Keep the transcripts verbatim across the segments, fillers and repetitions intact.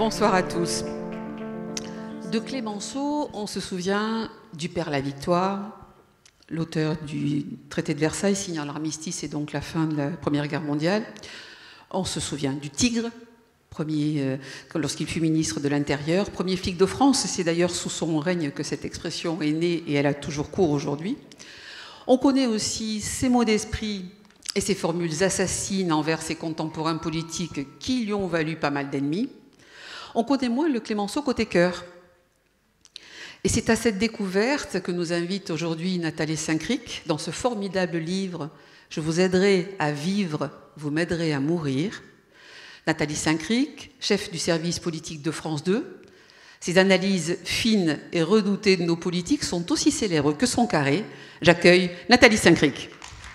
Bonsoir à tous. De Clémenceau, on se souvient du Père la Victoire, l'auteur du traité de Versailles signant l'armistice et donc la fin de la Première Guerre mondiale. On se souvient du Tigre, premier, euh, lorsqu'il fut ministre de l'Intérieur, premier flic de France. C'est d'ailleurs sous son règne que cette expression est née et elle a toujours cours aujourd'hui. On connaît aussi ses mots d'esprit et ses formules assassines envers ses contemporains politiques qui lui ont valu pas mal d'ennemis. On connaît moins le Clémenceau côté cœur. Et c'est à cette découverte que nous invite aujourd'hui Nathalie Saint-Cric dans ce formidable livre « Je vous aiderai à vivre, vous m'aiderez à mourir ». Nathalie Saint-Cric, chef du service politique de France deux. Ses analyses fines et redoutées de nos politiques sont aussi célèbres que son carré. J'accueille Nathalie Saint-Cric.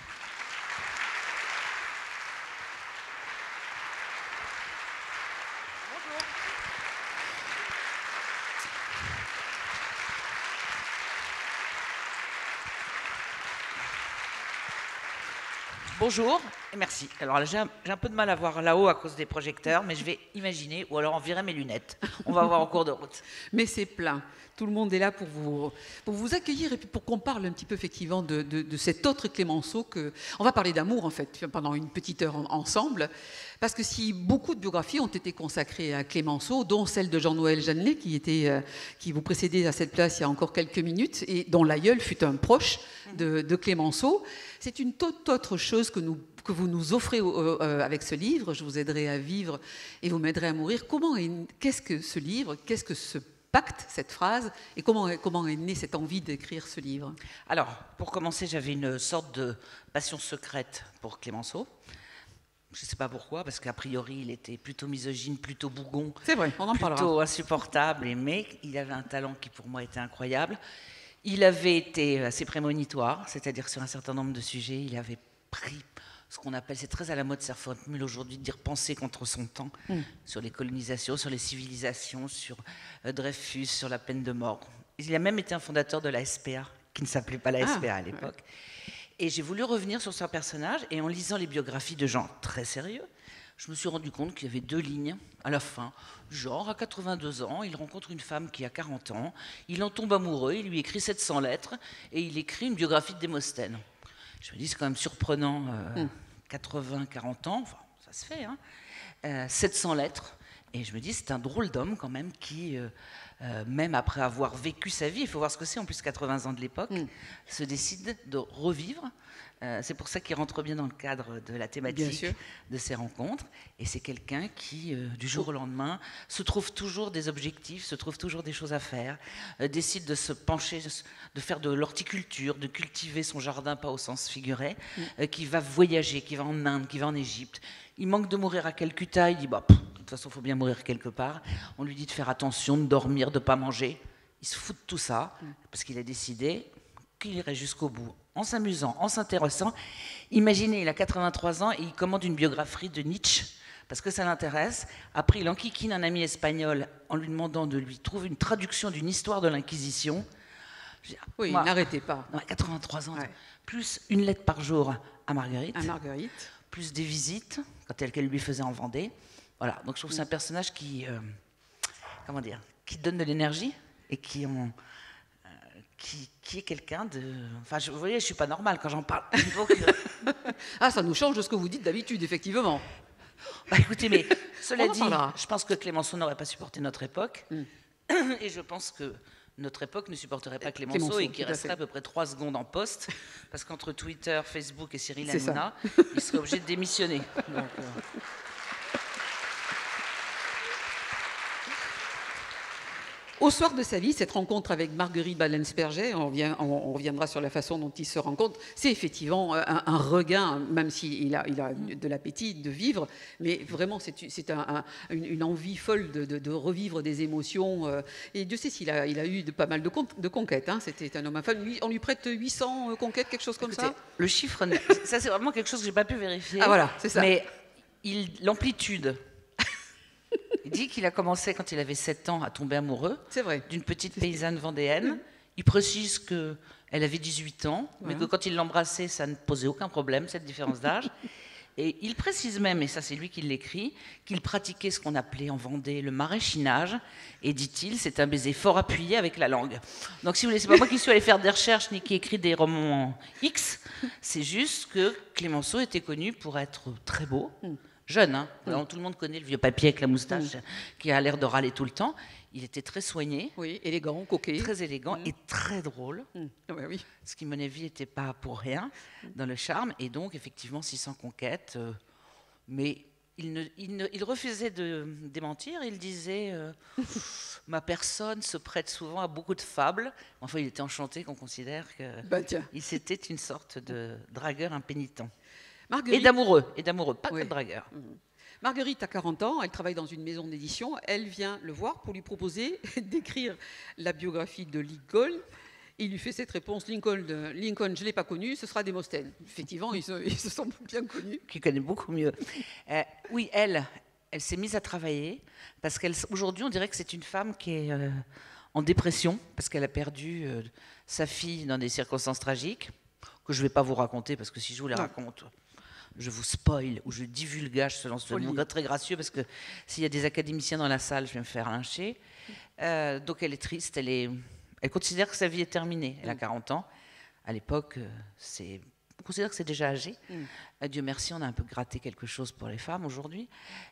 Bonjour et merci. Alors là, j'ai un, j'ai un peu de mal à voir là-haut à cause des projecteurs, mais je vais imaginer, ou alors en virer mes lunettes. On va voir en cours de route. Mais c'est plein. Tout le monde est là pour vous, pour vous accueillir et puis pour qu'on parle un petit peu effectivement de, de, de cet autre Clémenceau. Que, on va parler d'amour en fait pendant une petite heure en, ensemble. Parce que si beaucoup de biographies ont été consacrées à Clémenceau, dont celle de Jean-Noël Jeannelet, qui, était, euh, qui vous précédait à cette place il y a encore quelques minutes, et dont l'aïeul fut un proche de, de Clémenceau, c'est une toute autre chose que, nous, que vous nous offrez euh, avec ce livre. Je vous aiderai à vivre et vous m'aiderez à mourir. Comment est, qu'est-ce que ce livre? Qu'est-ce que ce pacte, cette phrase? Et comment, comment est née cette envie d'écrire ce livre? Alors, pour commencer, j'avais une sorte de passion secrète pour Clémenceau. Je ne sais pas pourquoi, parce qu'a priori, il était plutôt misogyne, plutôt bougon. C'est vrai, on en parlera. Plutôt insupportable, mais il avait un talent qui, pour moi, était incroyable. Il avait été assez prémonitoire, c'est-à-dire sur un certain nombre de sujets, il avait pris ce qu'on appelle, c'est très à la mode, cette formule aujourd'hui, de dire penser contre son temps, mm. sur les colonisations, sur les civilisations, sur euh, Dreyfus, sur la peine de mort. Il a même été un fondateur de la S P A, qui ne s'appelait pas la S P A ah, à l'époque. Ouais. Et j'ai voulu revenir sur son personnage, et en lisant les biographies de gens très sérieux, je me suis rendu compte qu'il y avait deux lignes à la fin. Genre, à quatre-vingt-deux ans, il rencontre une femme qui a quarante ans, il en tombe amoureux, il lui écrit sept cents lettres, et il écrit une biographie de Démosthène. Je me dis, c'est quand même surprenant, euh, mm. quatre-vingts, quarante ans, enfin, ça se fait, hein, euh, sept cents lettres, et je me dis, c'est un drôle d'homme quand même qui, euh, euh, même après avoir vécu sa vie, il faut voir ce que c'est, en plus quatre-vingts ans de l'époque, mm. se décide de revivre. Euh, c'est pour ça qu'il rentre bien dans le cadre de la thématique de ces rencontres. Et c'est quelqu'un qui, euh, du jour au lendemain, se trouve toujours des objectifs, se trouve toujours des choses à faire, euh, décide de se pencher, de faire de l'horticulture, de cultiver son jardin, pas au sens figuré, mm. euh, qui va voyager, qui va en Inde, qui va en Égypte. Il manque de mourir à Calcutta, il dit bah, « de toute façon, il faut bien mourir quelque part ». On lui dit de faire attention, de dormir, de ne pas manger. Il se fout de tout ça, mm. parce qu'il a décidé qu'il irait jusqu'au bout, en s'amusant, en s'intéressant. Imaginez, il a quatre-vingt-trois ans et il commande une biographie de Nietzsche, parce que ça l'intéresse. Après, il enquiquine un ami espagnol en lui demandant de lui trouver une traduction d'une histoire de l'Inquisition. Oui, n'arrêtez pas. Non, quatre-vingt-trois ans, ouais. Plus une lettre par jour à Marguerite, à Marguerite, plus des visites, quand elle, qu'elle lui faisait en Vendée. Voilà, donc je trouve que c'est un personnage qui, euh, comment dire, qui donne de l'énergie et qui en... Qui, qui est quelqu'un de... Enfin, je, vous voyez, je ne suis pas normale quand j'en parle. Donc, euh... ah, ça nous change de ce que vous dites d'habitude, effectivement. Bah, écoutez, mais cela dit, je pense que Clémenceau n'aurait pas supporté notre époque. Mm. Et je pense que notre époque ne supporterait pas Clémenceau, Clémenceau et qu'il resterait à, à peu près trois secondes en poste, parce qu'entre Twitter, Facebook et Cyril Hanouna, il serait obligé de démissionner. Donc, euh... Au soir de sa vie, cette rencontre avec Marguerite Ballensperger, on, on, on reviendra sur la façon dont ils se rencontrent, c'est effectivement un, un regain, même s'il a, il a de l'appétit de vivre, mais vraiment c'est un, un, une, une envie folle de, de, de revivre des émotions. Et Dieu sait s'il a, il a eu de, pas mal de, con, de conquêtes, hein. C'était un homme infâme. On lui prête huit cents conquêtes, quelque chose comme Écoutez, ça. Le chiffre, ça c'est vraiment quelque chose que je n'ai pas pu vérifier. Ah voilà, c'est ça. Mais l'amplitude... Il dit qu'il a commencé quand il avait sept ans à tomber amoureux d'une petite paysanne vendéenne. Il précise qu'elle avait dix-huit ans, mais ouais. que quand il l'embrassait, ça ne posait aucun problème, cette différence d'âge. Et il précise même, et ça c'est lui qui l'écrit, qu'il pratiquait ce qu'on appelait en Vendée le maraîchinage. Et dit-il, c'est un baiser fort appuyé avec la langue. Donc si vous voulez, c'est pas moi qui suis allé faire des recherches ni qui écrit des romans X. C'est juste que Clémenceau était connu pour être très beau, mm. jeune. Hein. Mm. Alors, tout le monde connaît le vieux papier avec la moustache mm. qui a l'air de râler tout le temps. Il était très soigné. Oui, élégant, coquet. Très élégant mm. et très drôle. Mm. Ouais, oui. Ce qui, à mon avis, n'était pas pour rien dans le charme. Et donc, effectivement, six cents conquêtes. Euh, mais il, ne, il, ne, il refusait de démentir. Il disait euh, « Ma personne se prête souvent à beaucoup de fables. » Enfin, il était enchanté qu'on considère qu'il bah, c'était une sorte de dragueur impénitent. Marguerite... Et d'amoureux. Et d'amoureux, pas oui. que de dragueur. Mm. Marguerite a quarante ans, elle travaille dans une maison d'édition. Elle vient le voir pour lui proposer d'écrire la biographie de Lincoln. Il lui fait cette réponse, Lincoln, de, Lincoln je ne l'ai pas connu, ce sera Démosthène. Effectivement, ils se, ils se sont bien connus. Qui connaît beaucoup mieux. Euh, oui, elle, elle s'est mise à travailler, parce qu'aujourd'hui, on dirait que c'est une femme qui est euh, en dépression, parce qu'elle a perdu euh, sa fille dans des circonstances tragiques, que je ne vais pas vous raconter, parce que si je vous les non. raconte... je vous spoil ou je divulgage selon ce nom très gracieux, parce que s'il y a des académiciens dans la salle, je vais me faire lyncher. Euh, donc elle est triste, elle, est, elle considère que sa vie est terminée. Elle a quarante ans. À l'époque, c'est, on considère que c'est déjà âgé. Mm. Euh, Dieu merci, on a un peu gratté quelque chose pour les femmes aujourd'hui.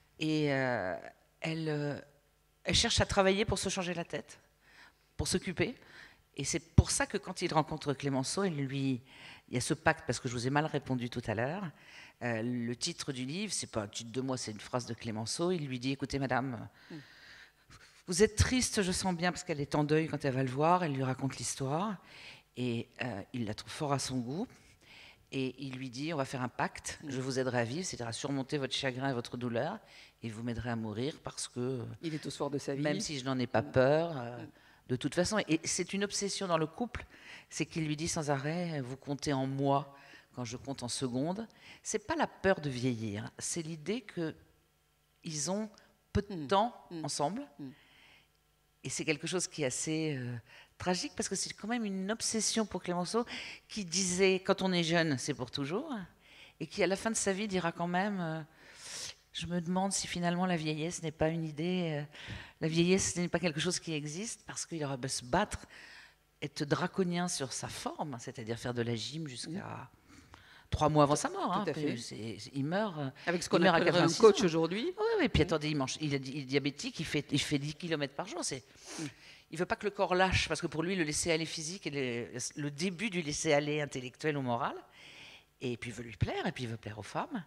Et euh, elle, euh, elle cherche à travailler pour se changer la tête, pour s'occuper. Et c'est pour ça que quand il rencontre Clémenceau, il lui... il y a ce pacte, parce que je vous ai mal répondu tout à l'heure. Euh, le titre du livre, c'est pas un titre de moi, c'est une phrase de Clémenceau. Il lui dit, écoutez madame, mm. vous êtes triste, je sens bien, parce qu'elle est en deuil quand elle va le voir. Elle lui raconte l'histoire. Et euh, il la trouve fort à son goût. Et il lui dit, on va faire un pacte, mm. je vous aiderai à vivre, c'est-à-dire à surmonter votre chagrin et votre douleur. Et vous m'aiderez à mourir parce que... il est au soir de sa vie. Même si je n'en ai pas peur... Euh, mm. de toute façon, et c'est une obsession dans le couple, c'est qu'il lui dit sans arrêt, vous comptez en moi quand je compte en secondes. C'est pas la peur de vieillir, c'est l'idée qu'ils ont peu de mmh. temps mmh. ensemble. Mmh. Et c'est quelque chose qui est assez euh, tragique, parce que c'est quand même une obsession pour Clémenceau, qui disait, quand on est jeune, c'est pour toujours, et qui à la fin de sa vie dira quand même... Euh, je me demande si finalement la vieillesse n'est pas une idée, euh, la vieillesse n'est pas quelque chose qui existe, parce qu'il aurait beau se battre, être draconien sur sa forme, c'est-à-dire faire de la gym jusqu'à mmh. trois mois avant sa mort. Hein, Tout à fait. C'est, c'est, il meurt. Avec ce qu'on appelle un coach aujourd'hui. Oui, oui, et puis mmh. attendez, il, mange, il, est, il est diabétique, il fait, il fait dix kilomètres par jour. C'est, mmh. il ne veut pas que le corps lâche, parce que pour lui, le laisser-aller physique est le, le début du laisser-aller intellectuel ou moral. Et puis il veut lui plaire, et puis il veut plaire aux femmes.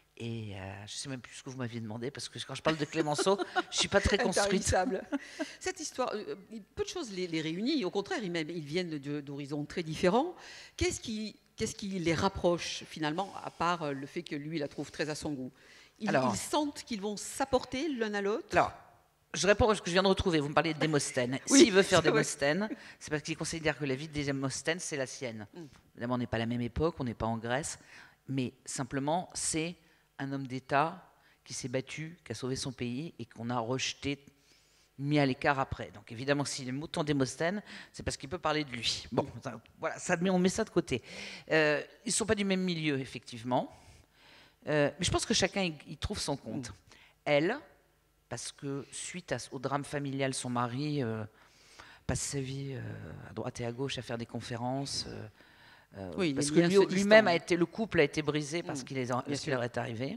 Et euh, je ne sais même plus ce que vous m'aviez demandé, parce que quand je parle de Clémenceau, je ne suis pas très construite. Cette histoire, euh, peu de choses les, les réunit. Au contraire, ils, même, ils viennent de, d'horizons très différents. Qu'est-ce qui, qu'est-ce qui les rapproche, finalement, à part le fait que lui, il la trouve très à son goût? Ils, alors, ils sentent qu'ils vont s'apporter l'un à l'autre. Alors, je réponds à ce que je viens de retrouver. Vous me parlez de Démosthène. Oui, s'il veut faire Démosthène, c'est parce qu'il considère que la vie de Démosthène, c'est la sienne. Mm. Évidemment, on n'est pas à la même époque, on n'est pas en Grèce, mais simplement, c'est un homme d'État qui s'est battu, qui a sauvé son pays et qu'on a rejeté, mis à l'écart après. Donc évidemment, s'il aime autant Démosthène, c'est parce qu'il peut parler de lui. Bon, ça, voilà, ça, on met ça de côté. Euh, ils ne sont pas du même milieu, effectivement. Euh, mais je pense que chacun y, y trouve son compte. Elle, parce que suite à, au drame familial, son mari euh, passe sa vie euh, à droite et à gauche à faire des conférences... Euh, Euh, oui, parce que lui, lui-même a été, le couple a été brisé parce mmh, qu'il est, leur est arrivé.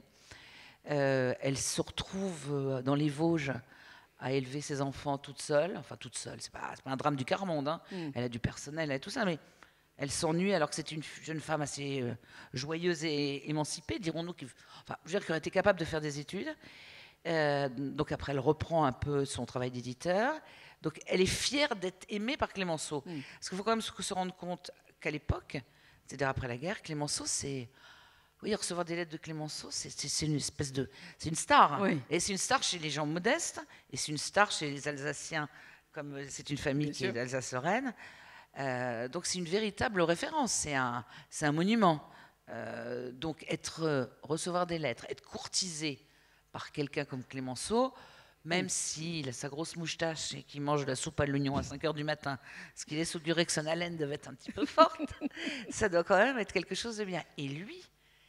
Euh, elle se retrouve dans les Vosges à élever ses enfants toute seule, enfin toute seule. C'est pas, c'est pas un drame du quart monde. Hein. Mmh. Elle a du personnel, elle a tout ça, mais elle s'ennuie alors que c'est une jeune femme assez euh, joyeuse et émancipée, dirons-nous, qui, enfin, je veux dire, qui aurait été capable de faire des études. Euh, donc après, elle reprend un peu son travail d'éditeur. Donc elle est fière d'être aimée par Clémenceau. Mmh. Parce qu'il faut quand même se rendre compte qu'à l'époque, c'est-à-dire après la guerre, Clémenceau, c'est... Oui, recevoir des lettres de Clémenceau, c'est, c'est, c'est une espèce de... C'est une star. Oui. Et c'est une star chez les gens modestes, et c'est une star chez les Alsaciens, comme c'est une famille Bien qui sûr. Est d'Alsace-Lorraine. Euh, donc c'est une véritable référence, c'est un, c'est un monument. Euh, donc être, recevoir des lettres, être courtisé par quelqu'un comme Clémenceau, même s'il a sa grosse moustache et qu'il mange de la soupe à l'oignon à cinq heures du matin, ce qui laisse augurer que son haleine devait être un petit peu forte, ça doit quand même être quelque chose de bien. Et lui,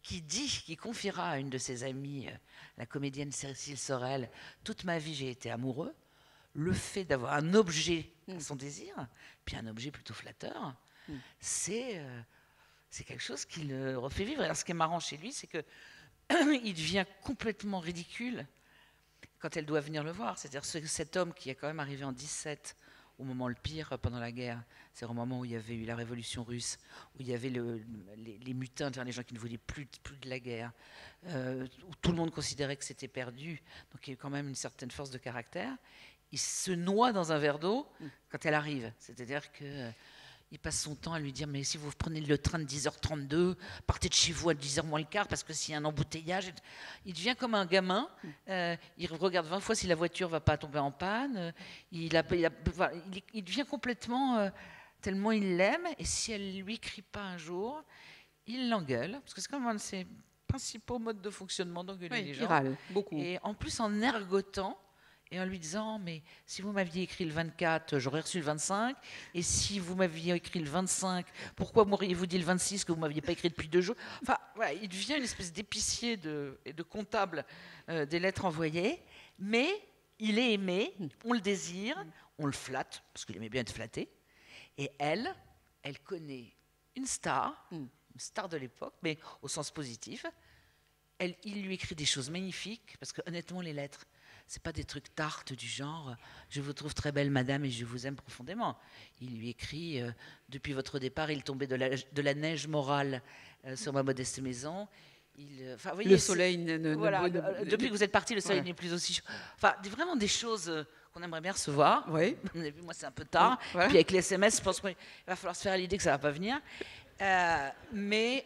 qui dit, qui confiera à une de ses amies, la comédienne Cécile Sorel, « Toute ma vie, j'ai été amoureux », le fait d'avoir un objet à son désir, puis un objet plutôt flatteur, mm. c'est euh, c'est quelque chose qui le refait vivre. Alors, ce qui est marrant chez lui, c'est qu'il devient complètement ridicule quand elle doit venir le voir. C'est-à-dire cet homme qui est quand même arrivé en dix-sept, au moment le pire pendant la guerre, c'est au moment où il y avait eu la révolution russe, où il y avait le, les, les mutins, les gens qui ne voulaient plus, plus de la guerre, euh, où tout le monde considérait que c'était perdu, donc il y a eu quand même une certaine force de caractère. Il se noie dans un verre d'eau quand elle arrive. C'est-à-dire qu'il euh, passe son temps à lui dire « Mais si vous prenez le train de dix heures trente-deux, partez de chez vous à dix heures moins le quart, parce que s'il y a un embouteillage... » Il devient comme un gamin. Euh, il regarde vingt fois si la voiture ne va pas tomber en panne. Il, a, il, a, il, il devient complètement... Euh, tellement il l'aime. Et si elle ne lui crie pas un jour, il l'engueule. Parce que c'est comme un de ses principaux modes de fonctionnement d'engueuler oui, les gens. Il râle beaucoup. Et en plus, en ergotant, et en lui disant, mais si vous m'aviez écrit le vingt-quatre, j'aurais reçu le vingt-cinq, et si vous m'aviez écrit le vingt-cinq, pourquoi m'auriez-vous dit le vingt-six que vous ne m'aviez pas écrit depuis deux jours? Enfin, voilà, il devient une espèce d'épicier de, et de comptable euh, des lettres envoyées, mais il est aimé, on le désire, on le flatte, parce qu'il aimait bien être flatté, et elle, elle connaît une star, une star de l'époque, mais au sens positif. Elle, il lui écrit des choses magnifiques, parce que honnêtement, les lettres, c'est pas des trucs tartes du genre « Je vous trouve très belle, madame, et je vous aime profondément ». Il lui écrit euh, « Depuis votre départ, il tombait de la, de la neige morale euh, sur ma modeste maison. Il, euh, vous voyez, le soleil ne, ne, voilà, ne, ne, depuis que vous êtes parti, le soleil voilà. n'est plus aussi chaud. » Enfin, vraiment des choses euh, qu'on aimerait bien recevoir. Oui. Moi, c'est un peu tard. Oui, voilà. Puis avec les S M S, je pense qu'il va falloir se faire à l'idée que ça va pas venir. Euh, mais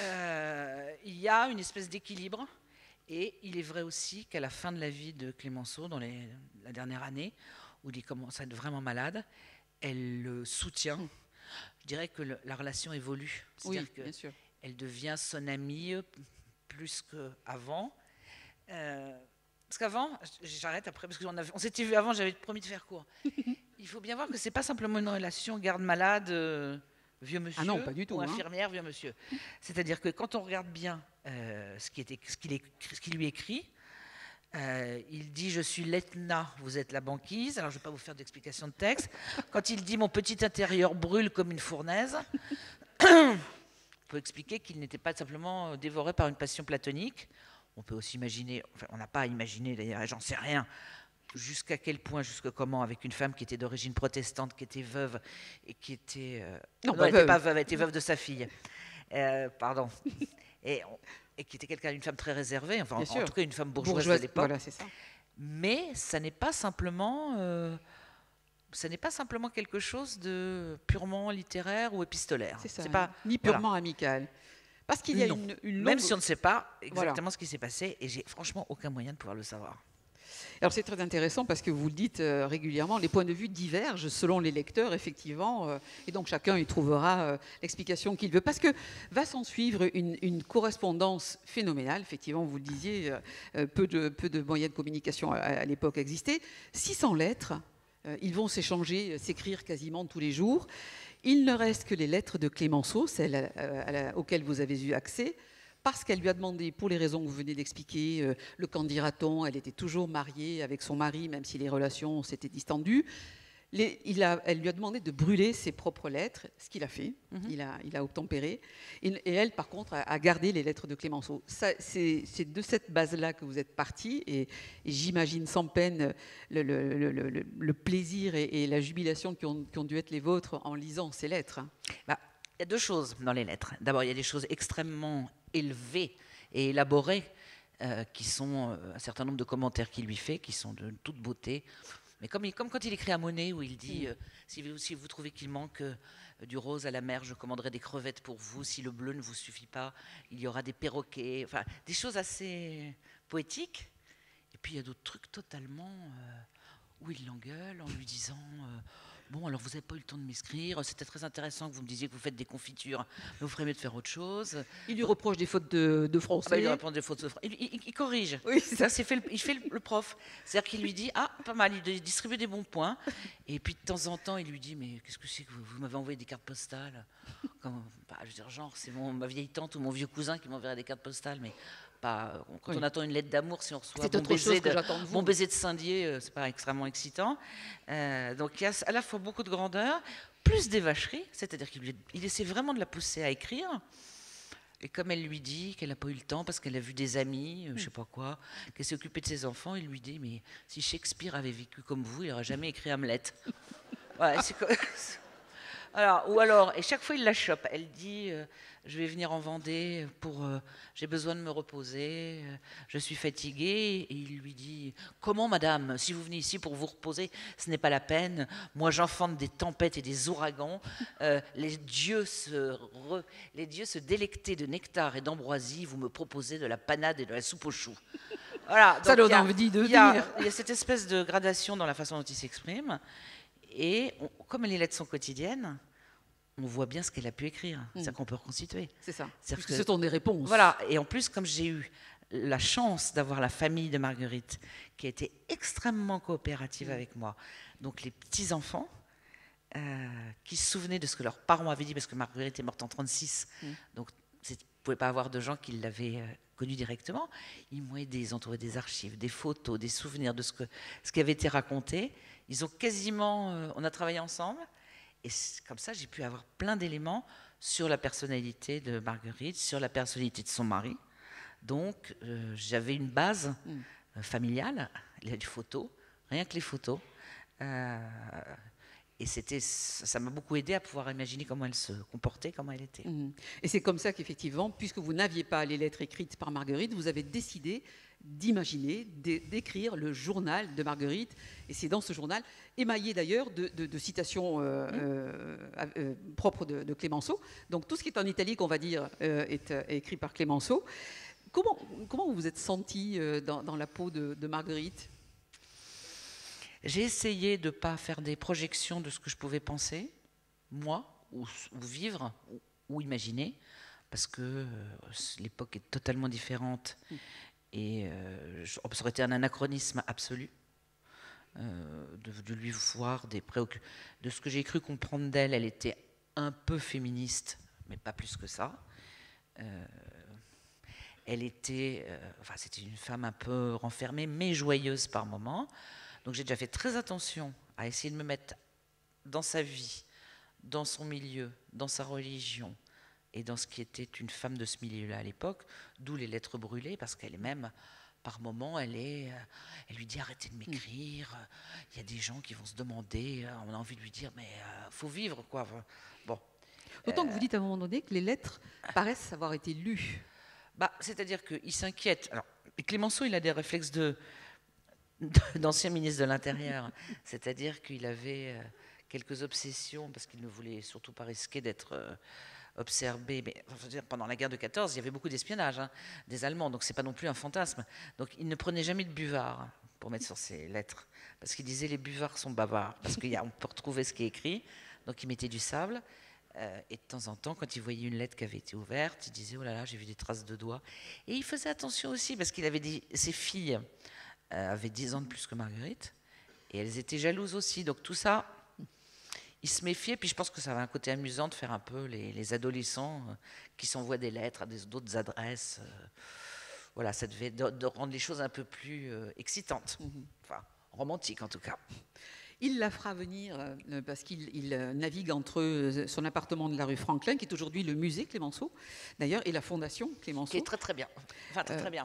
euh, il y a une espèce d'équilibre. Et il est vrai aussi qu'à la fin de la vie de Clémenceau, dans les, la dernière année, où il commence à être vraiment malade, elle le soutient. Je dirais que le, la relation évolue. C'est-à-dire oui, qu'elle devient son amie plus qu'avant. Euh, parce qu'avant, j'arrête après, parce qu'on on s'était vu avant, j'avais promis de faire court. Il faut bien voir que ce n'est pas simplement une relation garde-malade, euh, vieux monsieur, ah non, pas du tout, ou hein. infirmière, vieux monsieur. C'est-à-dire que quand on regarde bien euh, ce, qui était, ce, qu'il est, ce qu'il lui écrit, euh, il dit « Je suis l'Etna, vous êtes la banquise ». Alors, je ne vais pas vous faire d'explication de texte. Quand il dit « Mon petit intérieur brûle comme une fournaise », on peut expliquer qu'il n'était pas simplement dévoré par une passion platonique. On peut aussi imaginer, enfin, on n'a pas à imaginer, d'ailleurs, j'en sais rien, jusqu'à quel point, jusqu'à comment, avec une femme qui était d'origine protestante, qui était veuve, et qui était... Euh, non, non elle n'était pas veuve, elle était veuve de sa fille. Euh, pardon. Et, et qui était quelqu'un, une femme très réservée, enfin, en, en tout cas une femme bourgeoise, bourgeoise de l'époque. Voilà, c'est ça. Mais ça n'est pas simplement... Euh, ça n'est pas simplement quelque chose de purement littéraire ou épistolaire. C'est ça, c'est pas, ni purement voilà. amical. Parce qu'il y a non. une, une longue... Même si on ne sait pas exactement voilà. ce qui s'est passé, et j'ai franchement aucun moyen de pouvoir le savoir. Alors c'est très intéressant parce que vous le dites euh, régulièrement, les points de vue divergent selon les lecteurs, effectivement, euh, et donc chacun y trouvera euh, l'explication qu'il veut. Parce que va s'en suivre une, une correspondance phénoménale, effectivement, vous le disiez, euh, peu, de, peu de moyens de communication à, à l'époque existaient, six cents lettres, euh, ils vont s'échanger, s'écrire quasiment tous les jours. Il ne reste que les lettres de Clémenceau, celles euh, à la, auxquelles vous avez eu accès, parce qu'elle lui a demandé, pour les raisons que vous venez d'expliquer, euh, le qu'en dira-t-on, elle était toujours mariée avec son mari, même si les relations s'étaient distendues. Les, il a, elle lui a demandé de brûler ses propres lettres, ce qu'il a fait, mm-hmm. il, a, il a obtempéré. Et, et elle, par contre, a, a gardé les lettres de Clémenceau. Ça, c'est, c'est de cette base-là que vous êtes parti, et, et j'imagine sans peine le, le, le, le, le plaisir et, et la jubilation qui ont, qui ont dû être les vôtres en lisant ces lettres. Bah, il y a deux choses dans les lettres. D'abord, il y a des choses extrêmement élevées et élaborées, euh, qui sont euh, un certain nombre de commentaires qu'il lui fait, qui sont de toute beauté. Mais comme, il, comme quand il écrit à Monet, où il dit euh, si, vous, si vous trouvez qu'il manque euh, du rose à la mer, je commanderai des crevettes pour vous. Si le bleu ne vous suffit pas, il y aura des perroquets. Enfin, des choses assez poétiques. Et puis il y a d'autres trucs totalement euh, où il l'engueule en lui disant euh, bon, alors vous n'avez pas eu le temps de m'inscrire, c'était très intéressant que vous me disiez que vous faites des confitures, mais vous ferez mieux de faire autre chose. Il lui reproche des fautes de, de français. Ah bah, il lui reproche des fautes de français. Il, il, il corrige. Oui, ça, c'est fait le, il fait le, le prof. C'est-à-dire qu'il lui dit, ah, pas mal, il distribue des bons points. Et puis de temps en temps, il lui dit, mais qu'est-ce que c'est que vous, vous m'avez envoyé des cartes postales? Comme, bah, je veux dire, genre, c'est ma vieille tante ou mon vieux cousin qui m'enverrait des cartes postales, mais pas, quand oui. on attend une lettre d'amour, si on reçoit mon baiser, de, de mon baiser de Saint-Dié, euh, c'est pas extrêmement excitant. Euh, donc il y a à la fois beaucoup de grandeur, plus des vacheries, c'est-à-dire qu'il il essaie vraiment de la pousser à écrire. Et comme elle lui dit qu'elle n'a pas eu le temps parce qu'elle a vu des amis, euh, je sais pas quoi, qu'elle s'est occupée de ses enfants, il lui dit, mais si Shakespeare avait vécu comme vous, il n'aurait jamais écrit Hamlet. Ouais, c'est quoi. Alors, ou alors, et chaque fois il la chope, elle dit euh, je vais venir en Vendée pour, euh, j'ai besoin de me reposer, euh, je suis fatiguée, et il lui dit comment madame, si vous venez ici pour vous reposer, ce n'est pas la peine, moi j'enfante des tempêtes et des ouragans, euh, les, dieux se re, les dieux se délectaient de nectar et d'ambroisie, vous me proposez de la panade et de la soupe aux choux. Voilà, donc ça donne envie de dire. Il y a cette espèce de gradation dans la façon dont il s'exprime. Et on, comme les lettres sont quotidiennes, on voit bien ce qu'elle a pu écrire. Mmh. C'est-à-dire qu'on peut reconstituer. C'est ça. C'est-à-dire que ce sont des réponses. Voilà. Et en plus, comme j'ai eu la chance d'avoir la famille de Marguerite, qui a été extrêmement coopérative mmh. avec moi, donc les petits-enfants, euh, qui se souvenaient de ce que leurs parents avaient dit, parce que Marguerite est morte en trente-six, mmh. donc vous ne pouvez pas avoir de gens qui l'avaient euh, connue directement. Ils m'ont aidé, ils ont trouvé des archives, des photos, des souvenirs de ce, que, ce qui avait été raconté. Ils ont quasiment, euh, on a travaillé ensemble, et comme ça, j'ai pu avoir plein d'éléments sur la personnalité de Marguerite, sur la personnalité de son mari. Donc, euh, j'avais une base mm. euh, familiale, il y a des photos, rien que les photos. Euh, et c'était, ça m'a beaucoup aidé à pouvoir imaginer comment elle se comportait, comment elle était. Mm. Et c'est comme ça qu'effectivement, puisque vous n'aviez pas les lettres écrites par Marguerite, vous avez décidé d'imaginer, d'écrire le journal de Marguerite. Et c'est dans ce journal, émaillé d'ailleurs de, de, de citations euh, mmh. euh, euh, propres de, de Clémenceau. Donc tout ce qui est en italique, on va dire, euh, est, est écrit par Clémenceau. Comment, comment vous vous êtes senti euh, dans, dans la peau de, de Marguerite? J'ai essayé de ne pas faire des projections de ce que je pouvais penser, moi, ou, ou vivre, ou, ou imaginer, parce que euh, l'époque est totalement différente. Mmh. Et euh, ça aurait été un anachronisme absolu euh, de, de lui voir des préoccupations. De ce que j'ai cru comprendre d'elle, elle était un peu féministe, mais pas plus que ça. Euh, elle était, euh, enfin, c'était une femme un peu renfermée, mais joyeuse par moments. Donc j'ai déjà fait très attention à essayer de me mettre dans sa vie, dans son milieu, dans sa religion, et dans ce qui était une femme de ce milieu-là à l'époque, d'où les lettres brûlées, parce qu'elle est même, par moments, elle, est, elle lui dit « arrêtez de m'écrire, il y a des gens qui vont se demander, on a envie de lui dire « mais il euh, faut vivre, quoi ». Bon. D'autant euh, que vous dites à un moment donné que les lettres paraissent avoir été lues. Bah, c'est-à-dire qu'il s'inquiète. Alors, Clémenceau, il a des réflexes de, d'ancien ministre de l'Intérieur, c'est-à-dire qu'il avait euh, quelques obsessions, parce qu'il ne voulait surtout pas risquer d'être... Euh, observé, mais enfin, dire, pendant la guerre de quatorze, il y avait beaucoup d'espionnage hein, des Allemands, donc c'est pas non plus un fantasme. Donc il ne prenait jamais de buvard pour mettre sur ses lettres, parce qu'il disait les buvards sont bavards, parce qu'on peut retrouver ce qui est écrit, donc il mettait du sable, euh, et de temps en temps, quand il voyait une lettre qui avait été ouverte, il disait oh là là, j'ai vu des traces de doigts. Et il faisait attention aussi, parce qu'il avait dit, ses filles euh, avaient dix ans de plus que Marguerite, et elles étaient jalouses aussi, donc tout ça... Il se méfiait, puis je pense que ça avait un côté amusant de faire un peu les, les adolescents euh, qui s'envoient des lettres à d'autres adresses. Euh, voilà, ça devait de, de rendre les choses un peu plus euh, excitantes, mm-hmm. enfin romantiques en tout cas. Il la fera venir euh, parce qu'il il, euh, navigue entre euh, son appartement de la rue Franklin, qui est aujourd'hui le musée Clémenceau, d'ailleurs, et la fondation Clémenceau. Qui est très très bien, enfin très euh, très bien.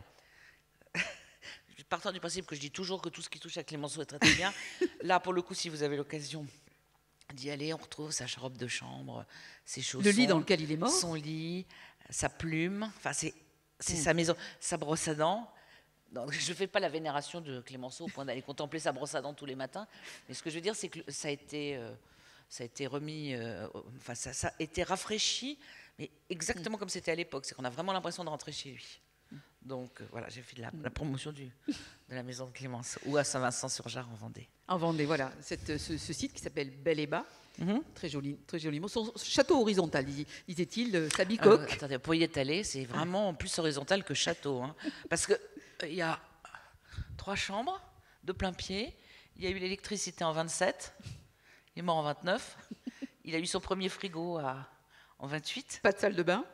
Partant du principe que je dis toujours que tout ce qui touche à Clémenceau est très très bien. Là, pour le coup, si vous avez l'occasion d'y aller, on retrouve sa robe de chambre, ses chaussons, le lit dans lequel il est mort, son lit, sa plume, enfin c'est mmh. sa maison, sa brosse à dents. Donc, je ne fais pas la vénération de Clémenceau au point d'aller contempler sa brosse à dents tous les matins, mais ce que je veux dire, c'est que ça a été, euh, ça a été remis, euh, enfin ça, ça a été rafraîchi, mais exactement mmh. comme c'était à l'époque, c'est qu'on a vraiment l'impression de rentrer chez lui. Donc euh, voilà, j'ai fait de la, la promotion du, de la maison de Clémenceau, ou à Saint-Vincent-sur-Jard en Vendée. En Vendée, voilà. Cette, ce, ce site qui s'appelle Bel et Bas. Mm-hmm. Très joli, très joli mot. Son château horizontal, disait-il, euh, sa bicoque. Euh, attendez, pour y être allé, c'est vraiment plus horizontal que château. Hein, parce qu'il euh, y a trois chambres de plein pied. Il y a eu l'électricité en vingt-sept. Il est mort en vingt-neuf. Il a eu son premier frigo à, en vingt-huit. Pas de salle de bain.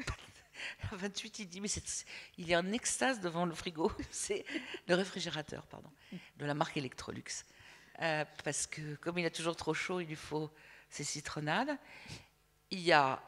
À vingt-huit, il dit, mais c'est, il est en extase devant le frigo. C'est le réfrigérateur, pardon, de la marque Electrolux. Euh, parce que comme il a toujours trop chaud, il lui faut ses citronnades. Il y a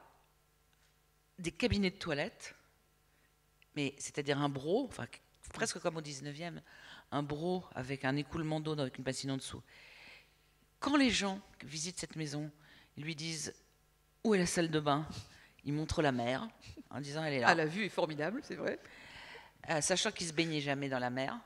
des cabinets de toilette, mais c'est-à-dire un broc, enfin presque comme au dix-neuvième, un broc avec un écoulement d'eau avec une bassine en dessous. Quand les gens visitent cette maison, ils lui disent où est la salle de bain, il montre la mer en disant elle est là. Ah, la vue est formidable, c'est vrai. Euh, sachant qu'il ne se baignait jamais dans la mer.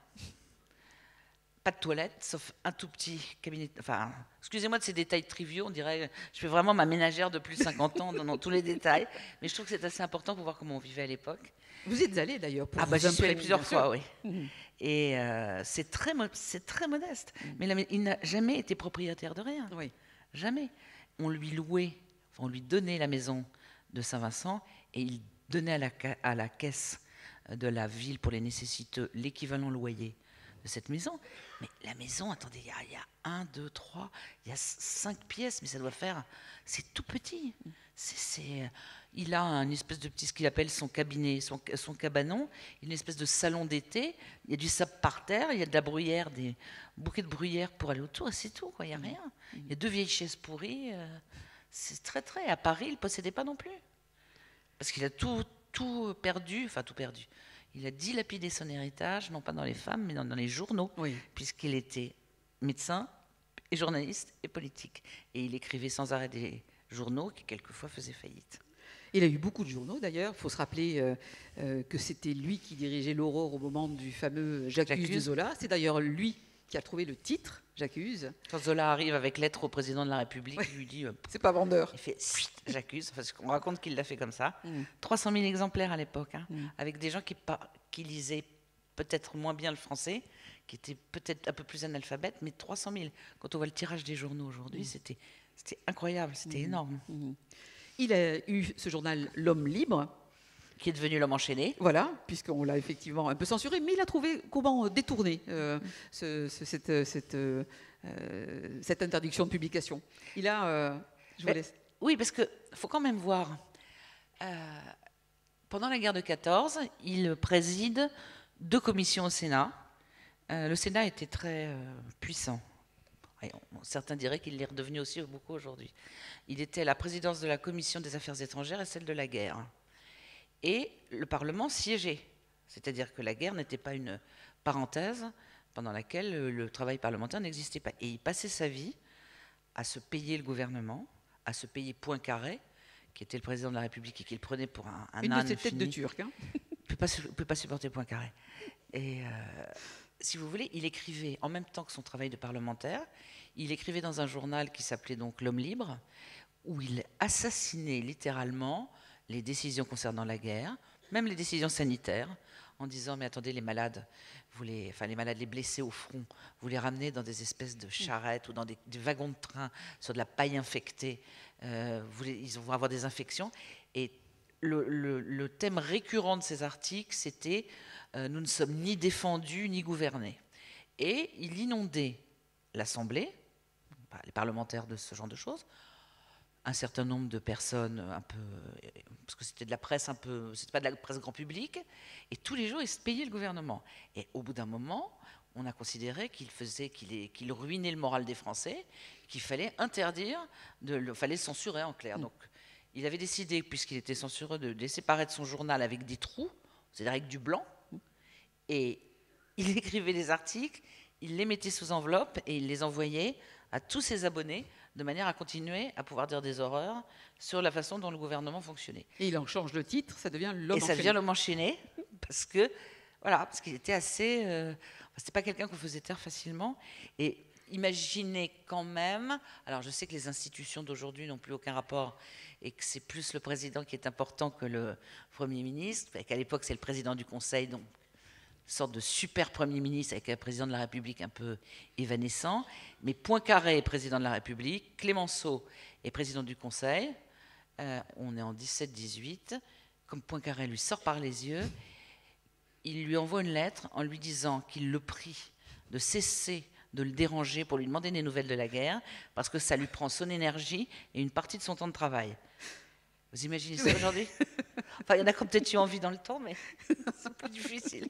Pas de toilette, sauf un tout petit cabinet. Enfin, excusez-moi de ces détails triviaux, on dirait je fais vraiment ma ménagère de plus de cinquante ans dans, dans tous les détails, mais je trouve que c'est assez important pour voir comment on vivait à l'époque. Vous êtes allé d'ailleurs pour Ah bah vous j'y suis allée imprégner, plusieurs bien fois, sûr. oui. Mhm. Et euh, c'est très, mo- c'est très modeste. Mais là, il n'a jamais été propriétaire de rien. Oui. Jamais. On lui louait, enfin, on lui donnait la maison de Saint-Vincent et il donnait à la, ca- à la caisse de la ville pour les nécessiteux l'équivalent loyer de cette maison. Mais la maison, attendez, il y a, il y a un, deux, trois, il y a c- cinq pièces, mais ça doit faire, c'est tout petit. C'est, c'est, il a une espèce de petit, ce qu'il appelle son cabinet, son, son cabanon, une espèce de salon d'été. Il y a du sable par terre, il y a de la bruyère, des bouquets de bruyère pour aller autour, et c'est tout, quoi. Il n'y a rien. Il y a deux vieilles chaises pourries. euh, c'est très, très. À Paris, il ne possédait pas non plus. Parce qu'il a tout, tout perdu, enfin tout perdu. Il a dilapidé son héritage, non pas dans les femmes, mais dans, dans les journaux, Oui. puisqu'il était médecin et journaliste et politique. Et il écrivait sans arrêt des journaux qui quelquefois faisaient faillite. Il a eu beaucoup de journaux d'ailleurs. Il faut se rappeler euh, euh, que c'était lui qui dirigeait l'Aurore au moment du fameux J'accuse de J'accuse. Zola. C'est d'ailleurs lui qui a trouvé le titre, J'accuse. Quand Zola arrive avec lettre au président de la République, il lui dit, euh, C'est pas vendeur. il fait Chut, j'accuse, parce qu'on raconte qu'il l'a fait comme ça. Mm. trois cent mille exemplaires à l'époque, hein, Mm. avec des gens qui, par- qui lisaient peut-être moins bien le français, qui étaient peut-être un peu plus analphabètes, mais trois cent mille. Quand on voit le tirage des journaux aujourd'hui, Mm. c'était, c'était incroyable, c'était Mm. énorme. Mm. Il a eu ce journal L'Homme Libre, Qui est devenu l'homme enchaîné. voilà, puisqu'on l'a effectivement un peu censuré, mais il a trouvé comment détourner euh, ce- ce- cette, cette, euh, euh, cette interdiction de publication. Il a, euh, je vous Mais- laisse. Oui, parce qu'il faut quand même voir. euh, pendant la guerre de quatorze, il préside deux commissions au Sénat. Euh, le Sénat était très euh, puissant. Et on- certains diraient qu'il l'est redevenu aussi beaucoup aujourd'hui. Il était à la présidence de la commission des affaires étrangères et celle de la guerre. Et le Parlement siégeait. C'est-à-dire que la guerre n'était pas une parenthèse pendant laquelle le, le travail parlementaire n'existait pas. Et il passait sa vie à se payer le gouvernement, à se payer Poincaré, qui était le président de la République et qu'il prenait pour un, un Une âne de ces têtes de fini. Turc. Hein. Il ne peut pas, su- peut pas supporter Poincaré. Et euh, si vous voulez, il écrivait en même temps que son travail de parlementaire, il écrivait dans un journal qui s'appelait donc L'Homme Libre, où il assassinait littéralement les décisions concernant la guerre, même les décisions sanitaires, en disant mais attendez, les malades, vous les, enfin les malades, les blessés au front, vous les ramenez dans des espèces de charrettes ou dans des, des wagons de train sur de la paille infectée, euh, vous les- ils vont avoir des infections. Et le, le- le thème récurrent de ces articles, c'était euh, nous ne sommes ni défendus ni gouvernés. Et il inondait l'Assemblée, bah, les parlementaires de ce genre de choses, un certain nombre de personnes un peu, parce que c'était de la presse un peu, c'était pas de la presse grand public, et tous les jours ils se payaient le gouvernement. Et au bout d'un moment, on a considéré qu'il faisait, qu'il est- qu'il ruinait le moral des Français, qu'il fallait interdire, de, le fallait censurer en clair. Donc il avait décidé, puisqu'il était censureux, de laisser paraître son journal avec des trous, c'est-à-dire avec du blanc, et il écrivait des articles, il les mettait sous enveloppe et il les envoyait à tous ses abonnés de manière à continuer à pouvoir dire des horreurs sur la façon dont le gouvernement fonctionnait. Et il en change le titre, ça devient L'Homme Et ça enchaîné. devient l'homme enchaîné parce que voilà, parce qu'il était assez, euh, c'était pas quelqu'un qu'on faisait taire facilement. Et imaginez quand même, alors je sais que les institutions d'aujourd'hui n'ont plus aucun rapport et que c'est plus le président qui est important que le Premier ministre, et qu'à l'époque c'est le président du Conseil, donc une sorte de super Premier ministre avec un président de la République un peu évanescent, mais Poincaré est président de la République, Clémenceau est président du Conseil, euh, on est en dix-sept dix-huit, comme Poincaré lui sort par les yeux, il lui envoie une lettre en lui disant qu'il le prie de cesser de le déranger pour lui demander des nouvelles de la guerre, parce que ça lui prend son énergie et une partie de son temps de travail. Vous imaginez ça aujourd'hui? Enfin, il y en a qui ont peut-être eu envie dans le temps, mais c'est plus difficile.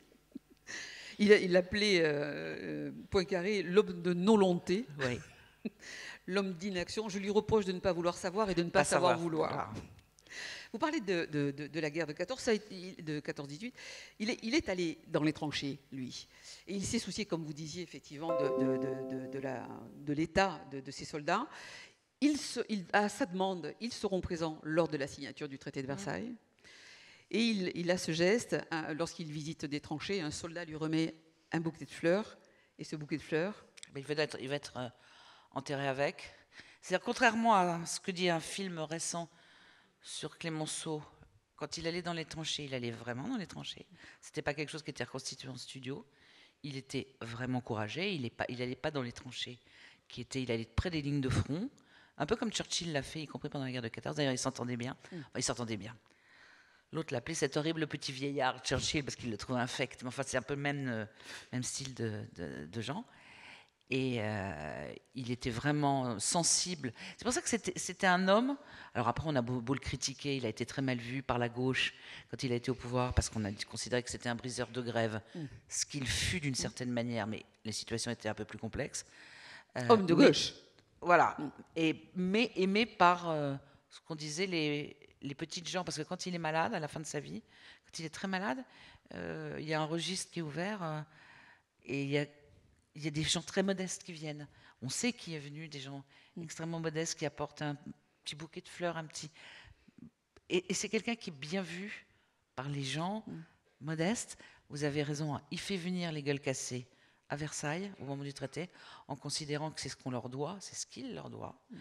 Il, il appelait euh, Poincaré l'homme de non-lonté, oui. L'homme d'inaction. Je lui reproche de ne pas vouloir savoir et de ne pas, pas savoir, savoir vouloir. Voilà. Vous parlez de, de, de, de la guerre de quatorze dix-huit. Il est, il est allé dans les tranchées, lui. Et il s'est soucié, comme vous disiez, effectivement, de, de, de, de, la, de l'état de, de ses soldats. Il se, il, à sa demande, ils seront présents lors de la signature du traité de Versailles. Mmh. Et il, il a ce geste, hein, lorsqu'il visite des tranchées, un soldat lui remet un bouquet de fleurs. Et ce bouquet de fleurs... Mais il va être, il va être euh, enterré avec. C'est-à-dire, contrairement à ce que dit un film récent sur Clémenceau, quand il allait dans les tranchées, il allait vraiment dans les tranchées. C'était pas quelque chose qui était reconstitué en studio. Il était vraiment courageux. Il n'allait pas dans les tranchées, qui étaient, il allait près des lignes de front, un peu comme Churchill l'a fait, y compris pendant la guerre de quatorze. D'ailleurs, il s'entendait bien. Enfin, il s'entendait bien. L'autre l'appelait cet horrible petit vieillard, Churchill, parce qu'il le trouvait infect. Mais enfin, c'est un peu le même, euh, même style de, de, de gens. Et euh, il était vraiment sensible. C'est pour ça que c'était, c'était un homme. Alors après, on a beau, beau le critiquer, il a été très mal vu par la gauche quand il a été au pouvoir, parce qu'on a considéré que c'était un briseur de grève, mmh. ce qu'il fut d'une certaine manière, mais les situations étaient un peu plus complexes. Euh, homme de gauche. Mais, voilà. Mmh. Et, mais aimé par euh, ce qu'on disait les, les petites gens, parce que quand il est malade, à la fin de sa vie, quand il est très malade, euh, il y a un registre qui est ouvert euh, et il y a Il y a des gens très modestes qui viennent. On sait qui est venu, des gens mmh. extrêmement modestes qui apportent un petit bouquet de fleurs, un petit. Et, et c'est quelqu'un qui est bien vu par les gens mmh. modestes. Vous avez raison. Hein. Il fait venir les gueules cassées à Versailles au moment du traité, en considérant que c'est ce qu'on leur doit, c'est ce qu'il leur doit. Mmh.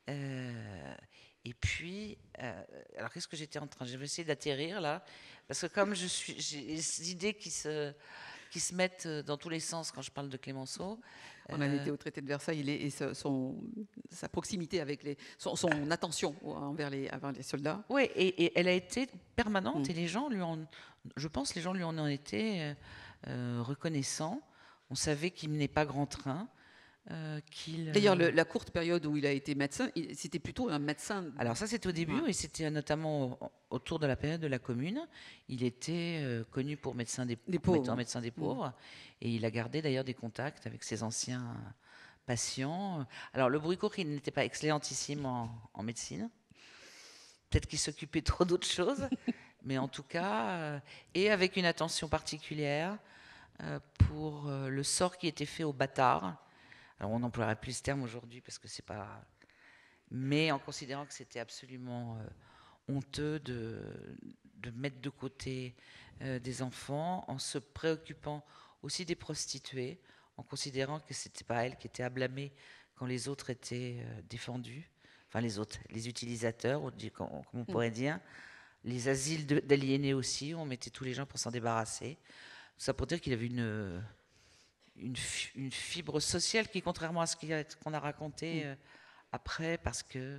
Euh, et puis, euh, alors qu'est-ce que j'étais en train? Je vais essayer d'atterrir là, parce que comme je suis, j'ai des idées qui se qui se mettent dans tous les sens quand je parle de Clémenceau. On a euh, été au traité de Versailles, il est, et son, sa proximité avec les, son, son attention envers les, envers les soldats. Oui, et, et elle a été permanente, mmh. et les gens lui ont, je pense, les gens lui en ont été euh, reconnaissants. On savait qu'il menait pas grand train. Euh, qu'il, D'ailleurs, le, la courte période où il a été médecin, il, c'était plutôt un médecin. Alors ça, c'était au début, ouais. et c'était notamment au, autour de la période de la Commune. Il était euh, connu pour médecin des, des pauvres, médecin des pauvres, mmh. et il a gardé d'ailleurs des contacts avec ses anciens patients. Alors le bruit court, il n'était pas excellentissime en, en médecine. Peut-être qu'il s'occupait trop d'autres choses, mais en tout cas, euh, et avec une attention particulière euh, pour euh, le sort qui était fait aux bâtards. Alors on n'emploierait plus ce terme aujourd'hui parce que c'est pas. Mais en considérant que c'était absolument euh, honteux de, de mettre de côté euh, des enfants, en se préoccupant aussi des prostituées, en considérant que c'était pas elles qui étaient à blâmer quand les autres étaient euh, défendus, enfin les autres, les utilisateurs, comme on pourrait dire, les asiles de, d'aliénés aussi, on mettait tous les gens pour s'en débarrasser. Ça pour dire qu'il avait une Une, une fibre sociale qui, contrairement à ce qu'on a raconté euh, après, parce que euh,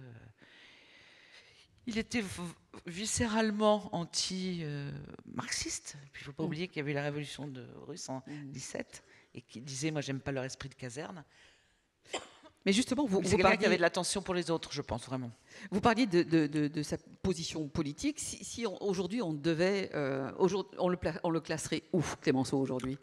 il était viscéralement anti-marxiste. Euh, Puis il ne faut pas mmh. oublier qu'il y avait eu la révolution de russe en mmh. dix-sept et qui disait moi j'aime pas leur esprit de caserne. Mais justement, vous, Mais c'est vous quelqu'un parliez... qui avait de l'attention pour les autres, je pense vraiment. Vous parliez de, de, de, de sa position politique. Si, si on, aujourd'hui on devait, euh, aujourd'hui, on, le pla- on le classerait où, Clémenceau, aujourd'hui?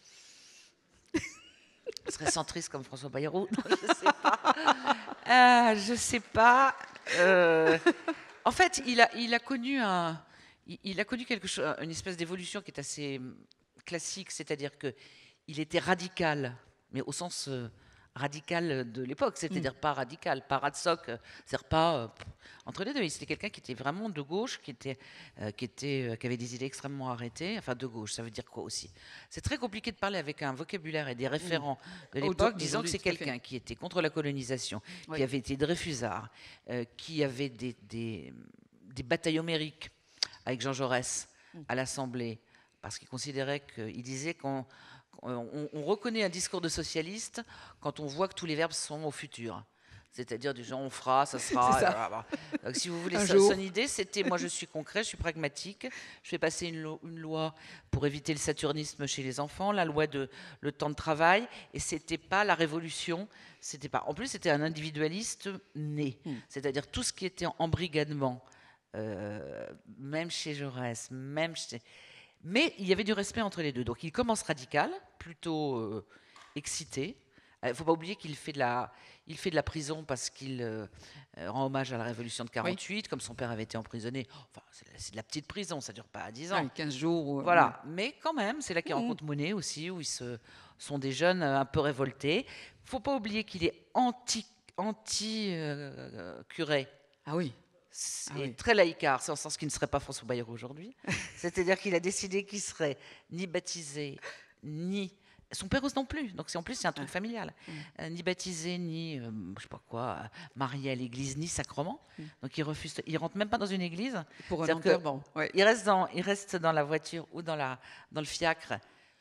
Ce serait centriste comme François Bayrou. Non, je ne sais pas. Euh, je ne sais pas. Euh, en fait, il a, il a connu un, il, il a connu quelque chose, une espèce d'évolution qui est assez classique, c'est-à-dire que il était radical, mais au sens euh, radical de l'époque, c'est-à-dire mmh. pas radical, pas Radsock, c'est-à-dire pas euh, entre les deux. C'était quelqu'un qui était vraiment de gauche, qui était, euh, qui était, euh, qui avait des idées extrêmement arrêtées. Enfin, de gauche, ça veut dire quoi aussi? C'est très compliqué de parler avec un vocabulaire et des référents mmh. de l'époque, disant que c'est quelqu'un qui était contre la colonisation, oui. qui avait été Dreyfusard, euh, qui avait des, des, des batailles homériques avec Jean Jaurès mmh. à l'Assemblée, parce qu'il considérait qu'il disait qu'on On, on reconnaît un discours de socialiste quand on voit que tous les verbes sont au futur. C'est-à-dire du genre on fera, ça sera. Ça. Donc, si vous voulez, ça, son idée, c'était moi je suis concret, je suis pragmatique, je fais passer une, lo, une loi pour éviter le saturnisme chez les enfants, la loi de le temps de travail, et c'était pas la révolution, c'était pas. En plus, c'était un individualiste né, hmm. c'est-à-dire tout ce qui était embrigadement, euh, même chez Jaurès, même chez. Mais il y avait du respect entre les deux. Donc il commence radical, plutôt euh, excité. Il ne faut pas oublier qu'il fait de la, il fait de la prison parce qu'il euh, rend hommage à la Révolution de quarante-huit, oui. comme son père avait été emprisonné. Enfin, c'est, c'est de la petite prison, ça ne dure pas dix ans. Ouais, quinze jours. Voilà. Ouais. Mais quand même, c'est là qu'il mmh. rencontre Monet aussi, où ils se, sont des jeunes un peu révoltés. Il ne faut pas oublier qu'il est anti, anti euh, curé. Ah oui. C'est ah oui. très laïcard, c'est en sens qu'il ne serait pas François Bayrou aujourd'hui. C'est-à-dire qu'il a décidé qu'il serait ni baptisé, ni... Son père non plus, donc c'est, en plus c'est un truc familial. Mmh. Euh, ni baptisé, ni, euh, je sais pas quoi, marié à l'église, ni sacrement. Mmh. Donc il refuse, il rentre même pas dans une église. Pour un enterrement. Ouais. Il, reste dans, il reste dans la voiture ou dans, la, dans le fiacre,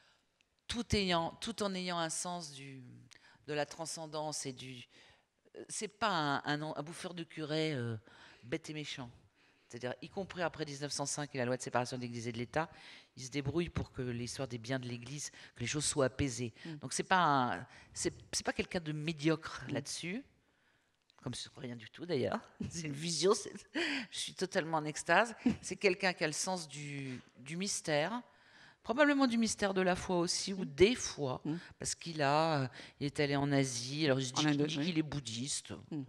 tout, ayant, tout en ayant un sens du, de la transcendance et du... C'est pas un, un, un bouffeur de curé... Euh, bête et méchant. C'est-à-dire, y compris après dix-neuf cent cinq et la loi de séparation de l'Église et de l'État, il se débrouille pour que l'histoire des biens de l'Église, que les choses soient apaisées. Mm. Donc c'est pas un, c'est, c'est pas quelqu'un de médiocre mm. là-dessus, comme c'est rien du tout d'ailleurs. C'est une vision. C'est, je suis totalement en extase. C'est quelqu'un qui a le sens du, du mystère. Probablement du mystère de la foi aussi, ou des fois, mm. parce qu'il a, il est allé en Asie, alors il se dit, il dit qu'il est bouddhiste. Mm.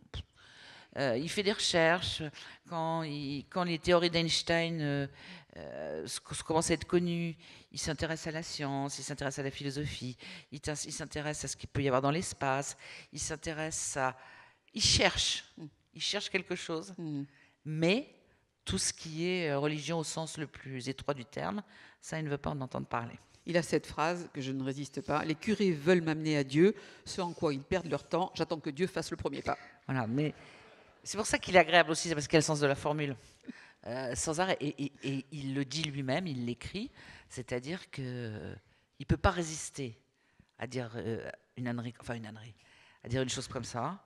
Euh, il fait des recherches. Quand, il, quand les théories d'Einstein euh, euh, commencent à être connues, il s'intéresse à la science, il s'intéresse à la philosophie, il, il s'intéresse à ce qu'il peut y avoir dans l'espace, il s'intéresse à... Il cherche, il cherche quelque chose, mmh. mais tout ce qui est religion au sens le plus étroit du terme, ça, il ne veut pas en entendre parler. Il a cette phrase que je ne résiste pas. Les curés veulent m'amener à Dieu, ce en quoi ils perdent leur temps. J'attends que Dieu fasse le premier pas. Voilà, mais... C'est pour ça qu'il est agréable aussi, c'est parce qu'il a le sens de la formule, euh, sans arrêt. Et, et, et il le dit lui-même, il l'écrit, c'est-à-dire qu'il ne peut pas résister à dire euh, une ânerie, enfin une ânerie, à dire une chose comme ça.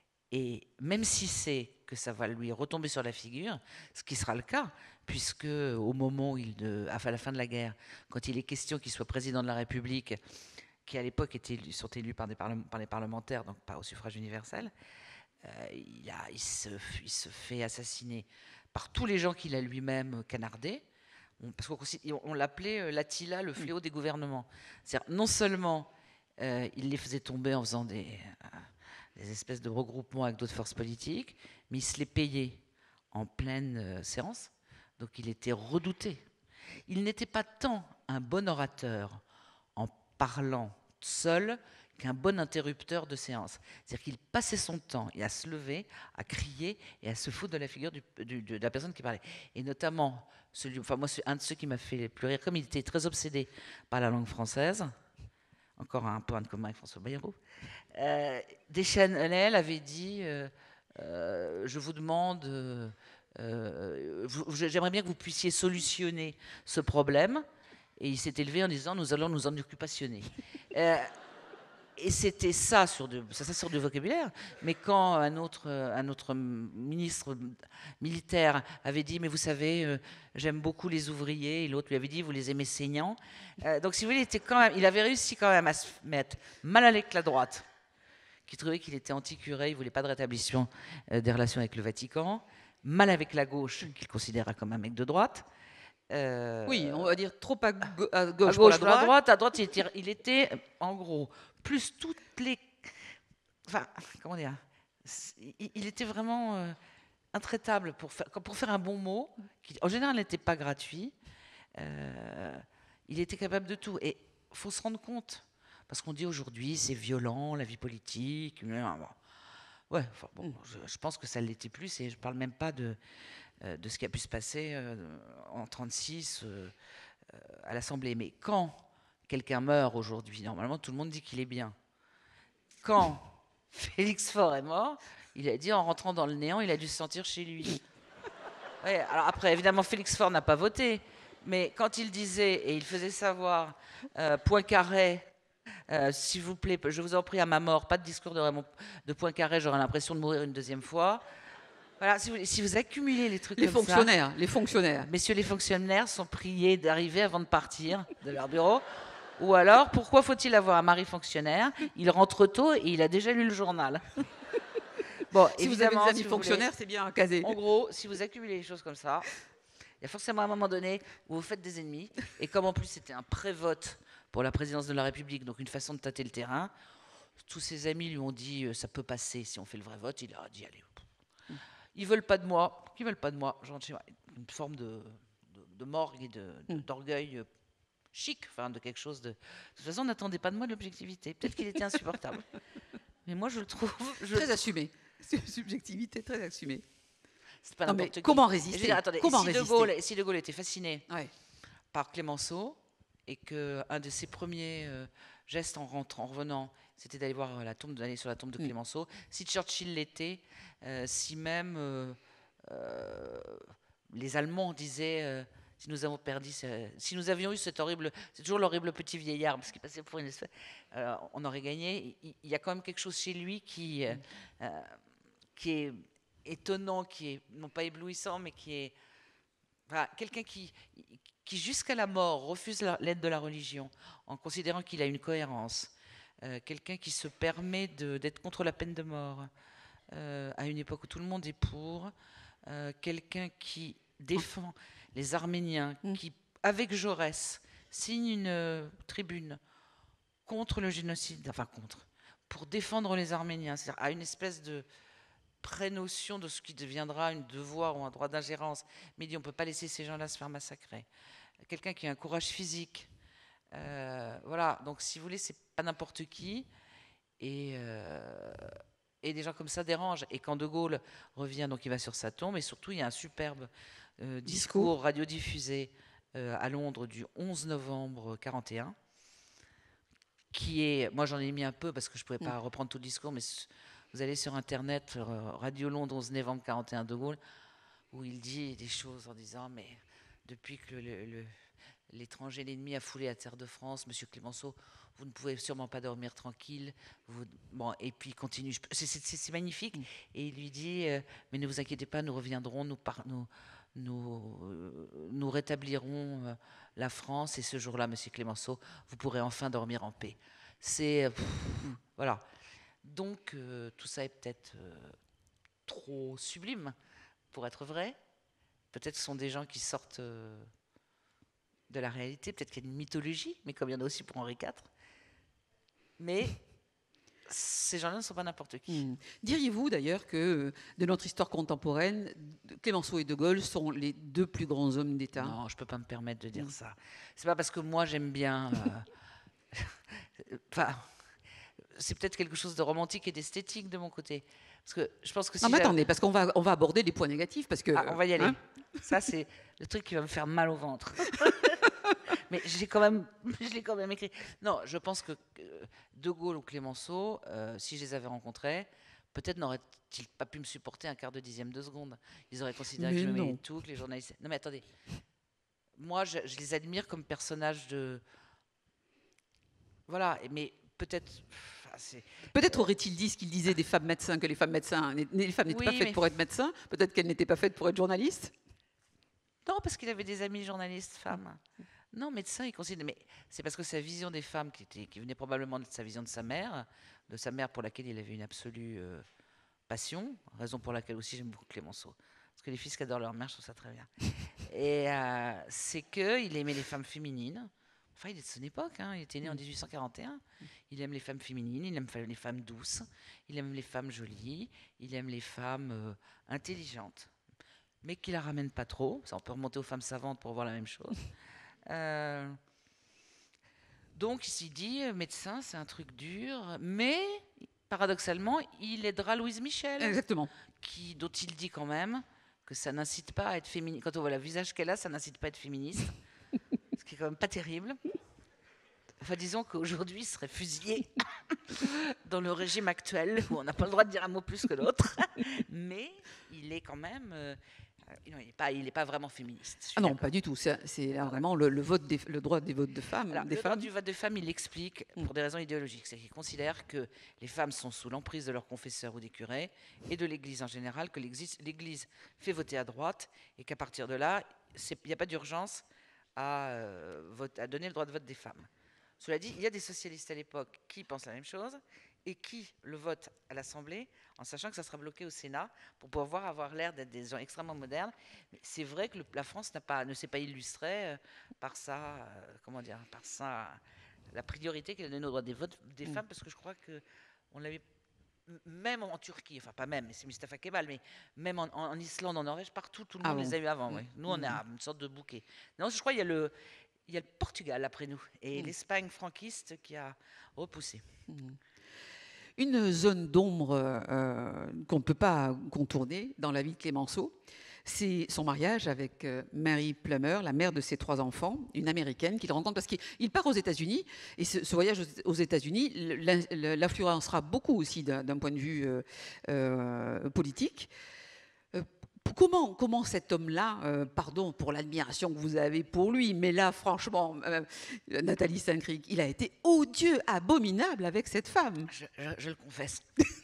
Et même si c'est que ça va lui retomber sur la figure, ce qui sera le cas, puisque au moment où il de, à la fin de la guerre, quand il est question qu'il soit président de la République, qui à l'époque étaient, sont élus par, des parle- par les parlementaires, donc pas au suffrage universel, Euh, il, a, il, se, il se fait assassiner par tous les gens qu'il a lui-même canardés, on, parce qu'on on l'appelait l'Attila, le fléau des gouvernements. C'est-à-dire, non seulement euh, il les faisait tomber en faisant des, euh, des espèces de regroupements avec d'autres forces politiques, mais il se les payait en pleine euh, séance, donc il était redouté. Il n'était pas tant un bon orateur en parlant seul qu'un bon interrupteur de séance. C'est-à-dire qu'il passait son temps à se lever, à crier et à se foutre de la figure du, du, de la personne qui parlait. Et notamment, celui, enfin moi, un de ceux qui m'a fait plus rire, comme il était très obsédé par la langue française, encore un point de commun avec François Bayrou, euh, Deschanel avait dit euh, euh, je vous demande, euh, euh, vous, j'aimerais bien que vous puissiez solutionner ce problème. Et il s'est élevé en disant nous allons nous en occupationner. euh, Et c'était ça sur, de, ça, ça sur du vocabulaire. Mais quand un autre, un autre ministre militaire avait dit, mais vous savez, euh, j'aime beaucoup les ouvriers, et l'autre lui avait dit, vous les aimez saignants. Euh, donc, si vous voulez, il, était quand même, il avait réussi quand même à se mettre mal avec la droite, qui trouvait qu'il était anti-curé, il ne voulait pas de rétablissement euh, des relations avec le Vatican, mal avec la gauche, qu'il considérait comme un mec de droite. Euh, oui, on va dire trop à, go- à gauche, à gauche pour la pour droite. la droite. À droite, il était, il était, en gros, plus toutes les... Enfin, comment dire, il était vraiment euh, intraitable pour faire, pour faire un bon mot, qui en général n'était pas gratuit. Euh, il était capable de tout. Et il faut se rendre compte, Parce qu'on dit aujourd'hui, c'est violent, la vie politique. Bon. Ouais, enfin, bon, je, je pense que ça ne l'était plus. Et je ne parle même pas de, euh, de ce qui a pu se passer euh, en mille neuf cent trente-six euh, euh, à l'Assemblée. Mais quand quelqu'un meurt aujourd'hui, normalement, tout le monde dit qu'il est bien. Quand Félix Faure est mort, il a dit en rentrant dans le néant, il a dû se sentir chez lui. Ouais, alors après, évidemment, Félix Faure n'a pas voté, mais quand il disait et il faisait savoir, euh, Poincaré, euh, s'il vous plaît, je vous en prie à ma mort, pas de discours de, Raymond, de Poincaré, j'aurai l'impression de mourir une deuxième fois. Voilà, si vous, si vous accumulez les trucs les comme fonctionnaires, ça, les fonctionnaires. Messieurs les fonctionnaires sont priés d'arriver avant de partir de leur bureau. Ou alors, pourquoi faut-il avoir un mari fonctionnaire? Il rentre tôt et il a déjà lu le journal. Bon, si vous avez des amis si fonctionnaires, c'est bien casé. En gros, si vous accumulez les choses comme ça, il y a forcément un moment donné où vous faites des ennemis. Et comme en plus c'était un pré-vote pour la présidence de la République, donc une façon de tâter le terrain, tous ses amis lui ont dit ça peut passer si on fait le vrai vote. Il a dit allez. Ils veulent pas de moi. Ils veulent pas de moi. Une forme de, de, de morgue et de, de, d'orgueil chic, enfin de quelque chose de. De toute façon, on n'attendait pas de moi de l'objectivité. Peut-être qu'il était insupportable. Mais moi, je le trouve je très assumé. C'est une subjectivité très assumée. C'est pas n'importe qui. Comment résister dire, attendez, comment si, résister de Gaulle, si De Gaulle était fasciné ouais. par Clémenceau et qu'un de ses premiers euh, gestes en rentrant, en revenant, c'était d'aller voir la tombe, d'aller sur la tombe de Clémenceau. Mm. Si Churchill l'était, euh, si même euh, euh, les Allemands disaient euh, si nous avons perdu, si nous avions eu cet horrible, c'est toujours l'horrible petit vieillard parce qu'il passait pour une espèce, euh, on aurait gagné. Il, il y a quand même quelque chose chez lui qui euh, euh, qui est étonnant, qui est non pas éblouissant, mais qui est enfin, quelqu'un qui, qui jusqu'à la mort refuse l'aide de la religion en considérant qu'il a une cohérence, euh, quelqu'un qui se permet d'être contre la peine de mort euh, à une époque où tout le monde est pour, euh, quelqu'un qui défend les Arméniens, mmh. qui, avec Jaurès, signe une euh, tribune contre le génocide, enfin contre, pour défendre les Arméniens, c'est-à-dire à une espèce de pré-notion de ce qui deviendra un devoir ou un droit d'ingérence, mais il dit on ne peut pas laisser ces gens-là se faire massacrer. Quelqu'un qui a un courage physique, euh, voilà, donc si vous voulez, c'est pas n'importe qui, et, euh, et des gens comme ça dérangent. Et quand De Gaulle revient, donc il va sur sa tombe, et surtout il y a un superbe euh, discours, discours radiodiffusé euh, à Londres du onze novembre quarante et un, qui est, moi j'en ai mis un peu parce que je ne pouvais pas mmh. reprendre tout le discours, mais vous allez sur Internet, Radio Londres, onze novembre quarante et un, De Gaulle, où il dit des choses en disant, mais depuis que le, le, l'étranger, l'ennemi a foulé la terre de France, Monsieur Clémenceau, vous ne pouvez sûrement pas dormir tranquille. Vous, bon, et puis il continue, c'est, c'est, c'est magnifique. Mmh. Et il lui dit, euh, mais ne vous inquiétez pas, nous reviendrons, nous, par, nous, nous, euh, nous rétablirons euh, la France, et ce jour-là, Monsieur Clémenceau, vous pourrez enfin dormir en paix. C'est, pff, mmh. voilà. Donc, euh, tout ça est peut-être euh, trop sublime pour être vrai. Peut-être que ce sont des gens qui sortent euh, de la réalité. Peut-être qu'il y a une mythologie, mais comme il y en a aussi pour Henri quatre. Mais ces gens-là ne sont pas n'importe qui. Mmh. Diriez-vous d'ailleurs que de notre histoire contemporaine, Clémenceau et De Gaulle sont les deux plus grands hommes d'État? Non, je ne peux pas me permettre de dire mmh. ça. C'est pas parce que moi j'aime bien... Euh, enfin... C'est peut-être quelque chose de romantique et d'esthétique de mon côté. Parce que je pense que si non, mais attendez, parce qu'on va, on va aborder des points négatifs. Parce que, ah, on va y aller. Hein ça, c'est le truc qui va me faire mal au ventre. Mais j'ai quand même, je l'ai quand même écrit. Non, je pense que De Gaulle ou Clémenceau, euh, si je les avais rencontrés, peut-être n'auraient-ils pas pu me supporter un quart de dixième de seconde. Ils auraient considéré mais que je me mêlais tout, que les journalistes... Non mais attendez. Moi, je, je les admire comme personnages de... Voilà, mais... Peut-être, peut-être aurait-il dit ce qu'il disait des femmes médecins, que les femmes médecins, les femmes n'étaient oui, pas faites mais... pour être médecins. Peut-être qu'elles n'étaient pas faites pour être journalistes. Non, parce qu'il avait des amis journalistes femmes. Non, médecins, il considère. Mais c'est parce que sa vision des femmes, qui, était, qui venait probablement de sa vision de sa mère, de sa mère pour laquelle il avait une absolue euh, passion, raison pour laquelle aussi j'aime beaucoup Clémenceau. Parce que les fils qui adorent leur mère, je trouve ça très bien. Et euh, c'est qu'il aimait les femmes féminines. Enfin, il est de son époque, hein. Il était né en dix-huit cent quarante et un. Il aime les femmes féminines, il aime les femmes douces, il aime les femmes jolies, il aime les femmes euh, intelligentes, mais qui la ramènent pas trop. Ça, on peut remonter aux femmes savantes pour voir la même chose. Euh, Donc il s'est dit, euh, médecin, c'est un truc dur, mais paradoxalement, il aidera Louise Michel, Exactement. Qui, dont il dit quand même que ça n'incite pas à être féministe. Quand on voit le visage qu'elle a, ça n'incite pas à être féministe, ce qui est quand même pas terrible. Enfin, disons qu'aujourd'hui, il serait fusillé dans le régime actuel, où on n'a pas le droit de dire un mot plus que l'autre, mais il est quand même... Euh, non, il n'est pas, il est pas vraiment féministe. Ah non, pas du tout. C'est, c'est là, vraiment le, le, vote des, le droit des votes de femmes. Alors, des le femmes. droit du vote des femmes, il l'explique pour des raisons idéologiques. C'est qu'il considère que les femmes sont sous l'emprise de leurs confesseurs ou des curés et de l'Église en général, que l'Église, l'Église fait voter à droite et qu'à partir de là, il n'y a pas d'urgence à, euh, vote, à donner le droit de vote des femmes. Cela dit, il y a des socialistes à l'époque qui pensent la même chose et qui le votent à l'Assemblée en sachant que ça sera bloqué au Sénat pour pouvoir avoir l'air d'être des gens extrêmement modernes. Mais c'est vrai que le, la France n'a pas, ne s'est pas illustrée euh, par ça, euh, comment dire, par ça, la priorité qu'elle a donnée au droit des votes des mmh. femmes, parce que je crois que on l'avait même en Turquie, enfin pas même, c'est Mustafa Kemal, mais même en, en Islande, en Norvège, partout, tout le monde ah bon. les a eu avant. Mmh. Ouais. Nous, on mmh. a une sorte de bouquet. Non, je crois qu'il y a le Il y a le Portugal après nous et mmh. l'Espagne franquiste qui a repoussé. Mmh. Une zone d'ombre euh, qu'on ne peut pas contourner dans la vie de Clémenceau, c'est son mariage avec euh, Mary Plummer, la mère de ses trois enfants, une américaine qu'il rencontre parce qu'il part aux États-Unis. Et ce, ce voyage aux États-Unis l'influencera beaucoup aussi d'un, d'un point de vue euh, euh, politique. Euh, Comment, comment cet homme-là, euh, pardon pour l'admiration que vous avez pour lui, mais là, franchement, euh, Nathalie Saint-Cricq, il a été odieux, abominable avec cette femme. Je, je, je le confesse.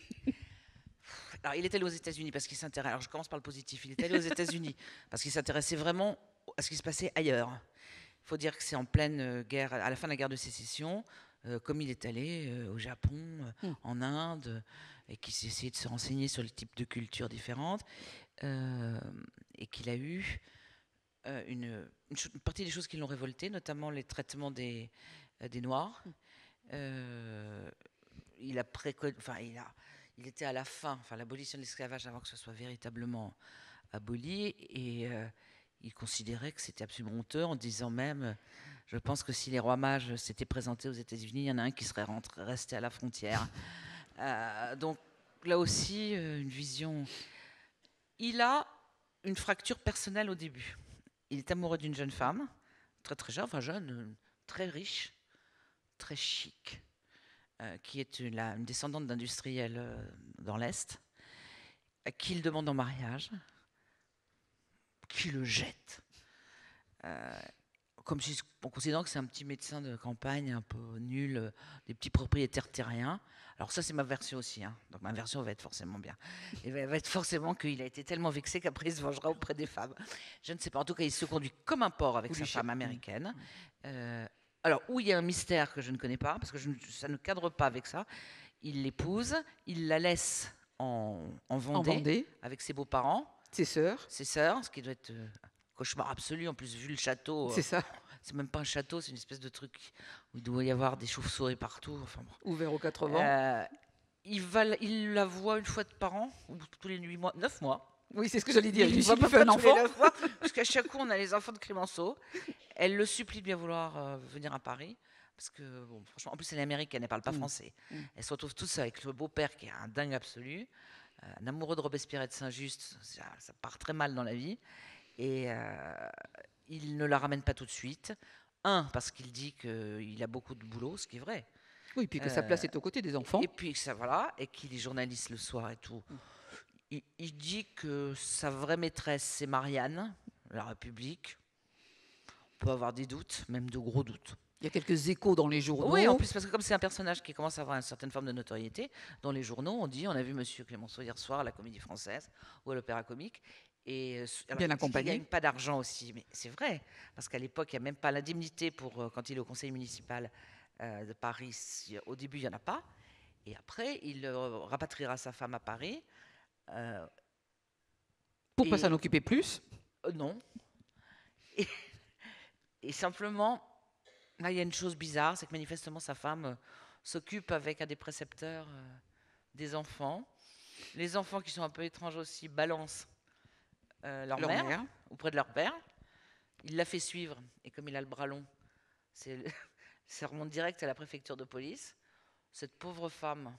Alors, il est allé aux États-Unis parce qu'il s'intéressait. Alors, je commence par le positif. Il est allé aux États-Unis parce qu'il s'intéressait vraiment à ce qui se passait ailleurs. Il faut dire que c'est en pleine guerre, à la fin de la guerre de sécession. Euh, comme il est allé euh, au Japon, euh, mmh. en Inde, euh, et qu'il s'est essayé de se renseigner sur les types de cultures différentes, euh, et qu'il a eu euh, une, une, une partie des choses qui l'ont révolté, notamment les traitements des, euh, des Noirs. Mmh. Euh, il a précon... enfin, il a, il était à la fin, enfin, l'abolition de l'esclavage avant que ce soit véritablement aboli, et euh, il considérait que c'était absolument honteux, en disant même, je pense que si les rois mages s'étaient présentés aux États-Unis, il y en a un qui serait rentré, resté à la frontière. euh, donc là aussi, une vision. Il a une fracture personnelle au début. Il est amoureux d'une jeune femme, très très jeune, enfin jeune, très riche, très chic, euh, qui est une, la, une descendante d'industriels euh, dans l'Est, à qui il demande en mariage, qui le jette. Euh, comme si, en considérant que c'est un petit médecin de campagne un peu nul, euh, des petits propriétaires terriens. Alors ça, c'est ma version aussi. Hein. Donc ma version va être forcément bien. Et va être forcément qu'il a été tellement vexé qu'après il se vengera auprès des femmes. Je ne sais pas. En tout cas, il se conduit comme un porc avec Ou sa femme chef. américaine. Euh, alors, où il y a un mystère que je ne connais pas, parce que je ne, ça ne cadre pas avec ça. Il l'épouse, il la laisse en, en, Vendée, en Vendée, avec ses beaux-parents. Ses sœurs. Ses sœurs, ce qui doit être... Euh, cauchemar absolu, en plus, vu le château. C'est ça. C'est même pas un château, c'est une espèce de truc où il doit y avoir des chauves-souris partout. Enfin, bon. Ouvert aux quatre vents. Euh, il, va, il la voit une fois par an, ou tous les huit mois, neuf mois. Oui, c'est ce que j'allais dire. Il ne voit pas, pas un enfant. Fois, parce qu'à chaque coup, on a les enfants de Clémenceau. Elle le supplie de bien vouloir euh, venir à Paris. Parce que, bon, franchement, en plus, elle est américaine, elle ne parle pas mmh. français. Mmh. Elle se retrouve toute seule avec le beau-père qui est un dingue absolu. Euh, un amoureux de Robespierre et de Saint-Just, ça, ça part très mal dans la vie. Et euh, il ne la ramène pas tout de suite. Un, parce qu'il dit qu'il a beaucoup de boulot, ce qui est vrai. Oui, puis que euh, sa place est aux côtés des enfants. Et puis ça, voilà, et qu'il est journaliste le soir et tout. Mmh. Il, il dit que sa vraie maîtresse, c'est Marianne, la République. On peut avoir des doutes, même de gros doutes. Il y a quelques échos dans les journaux. Oui, en plus, parce que comme c'est un personnage qui commence à avoir une certaine forme de notoriété, dans les journaux, on dit, on a vu Monsieur Clémenceau hier soir à la Comédie Française ou à l'Opéra Comique. Et alors, bien accompagné. Il n'y a pas d'argent aussi, mais c'est vrai, parce qu'à l'époque, il n'y a même pas l'indemnité pour quand il est au conseil municipal euh, de Paris. Au début, il n'y en a pas. Et après, il euh, rapatriera sa femme à Paris. Euh, pour ne pas s'en occuper plus euh, Non. Et, et simplement, là, il y a une chose bizarre, c'est que manifestement, sa femme euh, s'occupe avec un des précepteurs euh, des enfants. Les enfants qui sont un peu étranges aussi balancent Euh, leur, leur mère, mère auprès de leur père. Il l'a fait suivre, et comme il a le bras long, c'est le, Ça remonte direct à la préfecture de police. Cette pauvre femme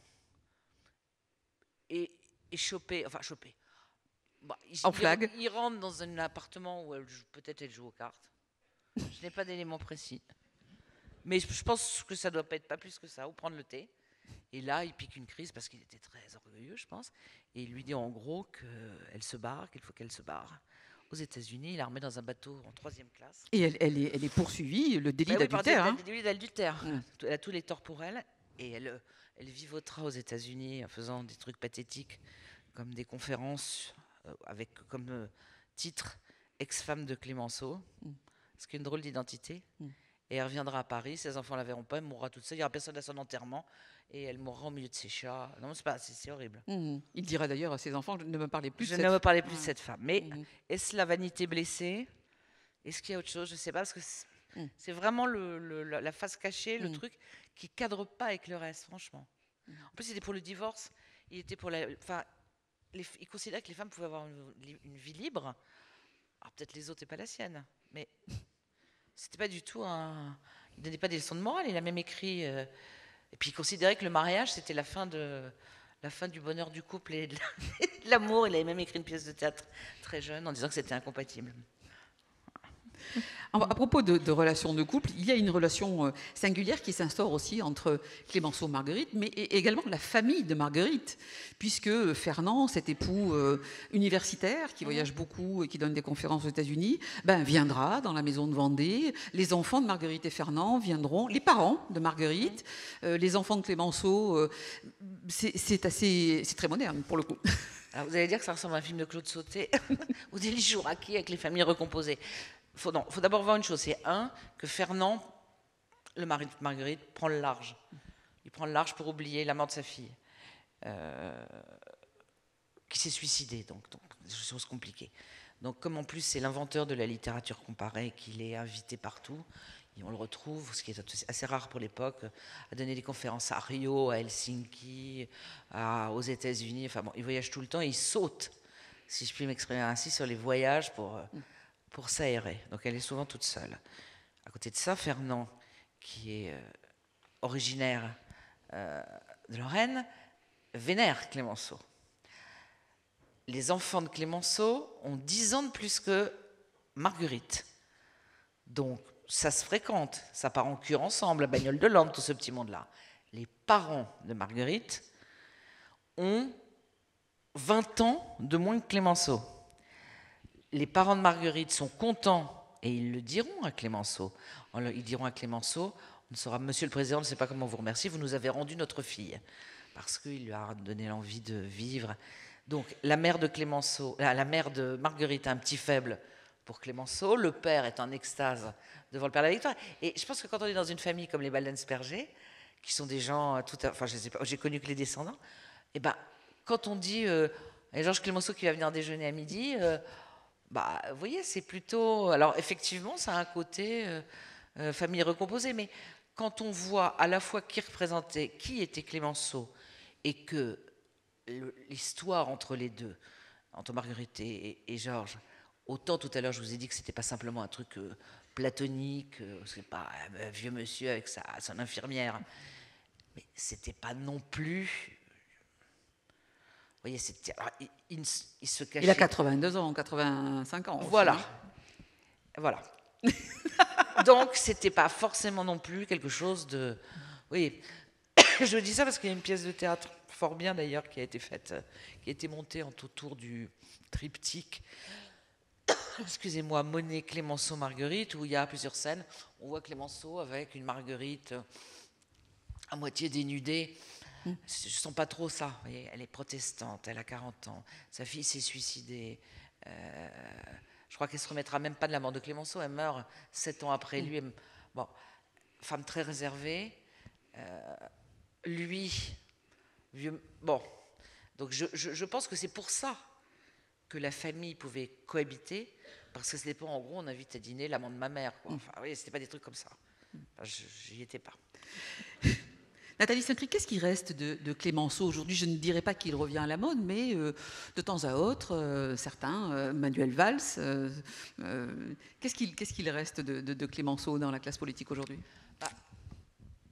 est, est chopée, enfin chopée. Bon, il, En flag. Il, il rentre dans un appartement où elle joue, peut-être elle joue aux cartes. Je n'ai pas d'éléments précis. Mais je pense que ça ne doit pas être pas plus que ça, ou prendre le thé. Et là, il pique une crise parce qu'il était très orgueilleux, je pense. Et il lui dit en gros qu'elle se barre, qu'il faut qu'elle se barre. Aux États-Unis, il la remet dans un bateau en troisième classe. Et elle, elle, est, elle est poursuivie, le délit bah d'adultère. Oui, hein. Le délit d'adultère. Mmh. Elle a tous les torts pour elle. Et elle, elle vivotera aux États-Unis en faisant des trucs pathétiques, comme des conférences avec comme euh, titre ex-femme de Clémenceau, mmh. ce qui est une drôle d'identité. Mmh. Et elle reviendra à Paris, ses enfants la verront pas, elle mourra toute seule, il n'y aura personne à son enterrement, et elle mourra au milieu de ses chats. Non, c'est pas, c'est, c'est horrible. Mmh. Il dira d'ailleurs à ses enfants, je ne me parlais plus je de cette ne me parlais plus ah. de cette femme. Mais mmh. est-ce la vanité blessée? Est-ce qu'il y a autre chose? Je ne sais pas, parce que c'est, mmh. c'est vraiment le, le, la face cachée, le mmh. truc qui ne cadre pas avec le reste, franchement. Mmh. En plus, il était pour le divorce, il était pour la... Enfin, les, il considérait que les femmes pouvaient avoir une, une vie libre. Alors peut-être les autres et pas la sienne, mais... C'était pas du tout un... Il donnait pas des leçons de morale, il a même écrit... Euh... Et puis il considérait que le mariage, c'était la fin, de... la fin du bonheur du couple et de l'amour. Il avait même écrit une pièce de théâtre très jeune en disant que c'était incompatible. À propos de, de relations de couple, il y a une relation singulière qui s'instaure aussi entre Clémenceau et Marguerite, mais également la famille de Marguerite, puisque Fernand, cet époux euh, universitaire qui voyage beaucoup et qui donne des conférences aux États-Unis, ben, viendra dans la maison de Vendée. Les enfants de Marguerite et Fernand viendront, les parents de Marguerite, euh, les enfants de Clémenceau. Euh, c'est, c'est, assez, c'est très moderne pour le coup. Alors vous allez dire que ça ressemble à un film de Claude Sautet ou d'Élie Jouraki avec les familles recomposées. Il faut, faut d'abord voir une chose, c'est un, que Fernand, le mari de Marguerite, prend le large. Il prend le large pour oublier la mort de sa fille, euh, qui s'est suicidée, donc, donc des choses compliquées. Donc comme en plus c'est l'inventeur de la littérature comparée, qu'il est invité partout, et on le retrouve, ce qui est assez rare pour l'époque, à donner des conférences à Rio, à Helsinki, à, aux États-Unis, enfin bon, il voyage tout le temps et il saute, si je puis m'exprimer ainsi, sur les voyages pour... pour s'aérer. Donc elle est souvent toute seule. À côté de ça, Fernand, qui est euh, originaire euh, de Lorraine, vénère Clémenceau. Les enfants de Clémenceau ont dix ans de plus que Marguerite. Donc ça se fréquente, ça part en cure ensemble, à Bagnole de Lande, tout ce petit monde-là. Les parents de Marguerite ont vingt ans de moins que Clémenceau. Les parents de Marguerite sont contents, et ils le diront à Clémenceau. Ils diront à Clémenceau, on sera, Monsieur le Président, je ne sais pas comment vous remercier, vous nous avez rendu notre fille, parce qu'il lui a donné l'envie de vivre. Donc la mère de Clémenceau, la mère de Marguerite a un petit faible pour Clémenceau, le père est en extase devant le père de la Victoire. Et je pense que quand on est dans une famille comme les Baldensperger, qui sont des gens tout à, enfin je sais pas, j'ai connu que les descendants, et ben quand on dit euh, Georges Clémenceau qui va venir déjeuner à midi. Euh, Bah, vous voyez, c'est plutôt... Alors, effectivement, ça a un côté euh, euh, famille recomposée, mais quand on voit à la fois qui représentait, qui était Clémenceau, et que le, l'histoire entre les deux, entre Marguerite et, et Georges, autant tout à l'heure, je vous ai dit que c'était pas simplement un truc euh, platonique, euh, c'est pas un vieux monsieur avec sa, son infirmière, mais c'était pas non plus... Vous voyez, c'est, alors, il, il, il se cachait. Il a quatre-vingt-deux ans, quatre-vingt-cinq ans. Voilà. Aussi. Voilà. Donc, c'était pas forcément non plus quelque chose de. Oui. Je dis ça parce qu'il y a une pièce de théâtre, fort bien d'ailleurs, qui a été faite, qui a été montée en autour du triptyque. Excusez-moi, Monet, Clémenceau, Marguerite, où il y a plusieurs scènes. On voit Clémenceau avec une Marguerite à moitié dénudée. Je ne sens pas trop ça. Vous voyez, elle est protestante, elle a quarante ans, sa fille s'est suicidée. Euh, je crois qu'elle ne se remettra même pas de la mort de Clémenceau, elle meurt sept ans après lui. Bon, femme très réservée. Euh, lui, vieux, bon. Donc je, je, je pense que c'est pour ça que la famille pouvait cohabiter, parce que c'était pas en gros on invite à dîner l'amant de ma mère. Quoi. Enfin, oui, c'était pas des trucs comme ça. Enfin, je n'y étais pas. Nathalie Saint-Cry, qu'est-ce qui reste de, de Clémenceau aujourd'hui? Je ne dirais pas qu'il revient à la mode, mais euh, de temps à autre, euh, certains, euh, Manuel Valls, euh, euh, qu'est-ce, qu'il, qu'est-ce qu'il reste de, de, de Clémenceau dans la classe politique aujourd'hui? Bah,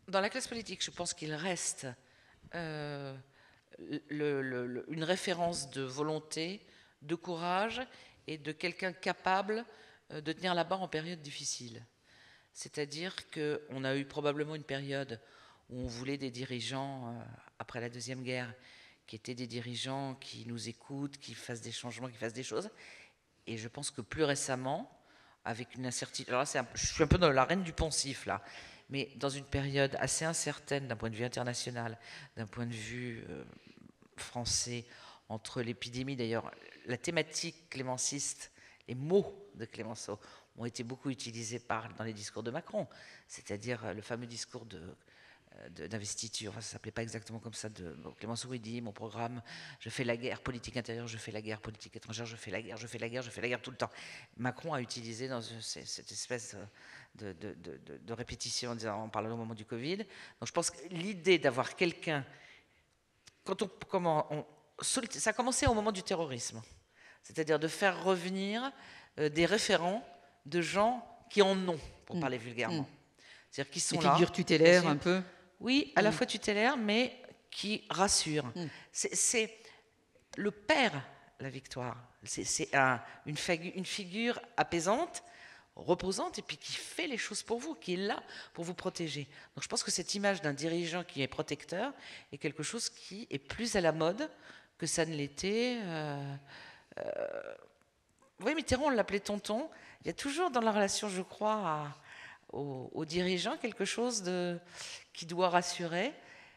Dans la classe politique, je pense qu'il reste euh, le, le, le, une référence de volonté, de courage et de quelqu'un capable de tenir la barre en période difficile. C'est-à-dire qu'on a eu probablement une période où on voulait des dirigeants, euh, après la Deuxième Guerre, qui étaient des dirigeants qui nous écoutent, qui fassent des changements, qui fassent des choses. Et je pense que plus récemment, avec une incertitude... Alors là, c'est un, je suis un peu dans la reine du poncif, là. Mais dans une période assez incertaine d'un point de vue international, d'un point de vue euh, français, entre l'épidémie, d'ailleurs, la thématique clémenciste, les mots de Clémenceau ont été beaucoup utilisés par, dans les discours de Macron, c'est-à-dire le fameux discours de, de, d'investiture, enfin, ça ne s'appelait pas exactement comme ça, de, bon, Clémenceau il dit, mon programme, je fais la guerre politique intérieure, je fais la guerre politique étrangère, je fais la guerre, je fais la guerre, je fais la guerre tout le temps. Macron a utilisé dans cette espèce de, de, de, de, de répétition en, disant, en parlant au moment du Covid. Donc je pense que l'idée d'avoir quelqu'un, quand on, comment, on, ça a commencé au moment du terrorisme, c'est-à-dire de faire revenir euh, des référents de gens qui en ont, pour mmh. parler vulgairement. Mmh. C'est-à-dire qui sont des là. Des figures tutélaires un peu. Oui, à mmh. la fois tutélaires, mais qui rassurent. Mmh. C'est, c'est le père, la victoire. C'est, c'est un, une, figu, une figure apaisante, reposante, et puis qui fait les choses pour vous, qui est là pour vous protéger. Donc je pense que cette image d'un dirigeant qui est protecteur est quelque chose qui est plus à la mode que ça ne l'était... Euh, euh, oui, Mitterrand, on l'appelait tonton. Il y a toujours dans la relation, je crois, à, aux, aux dirigeants quelque chose de, qui doit rassurer.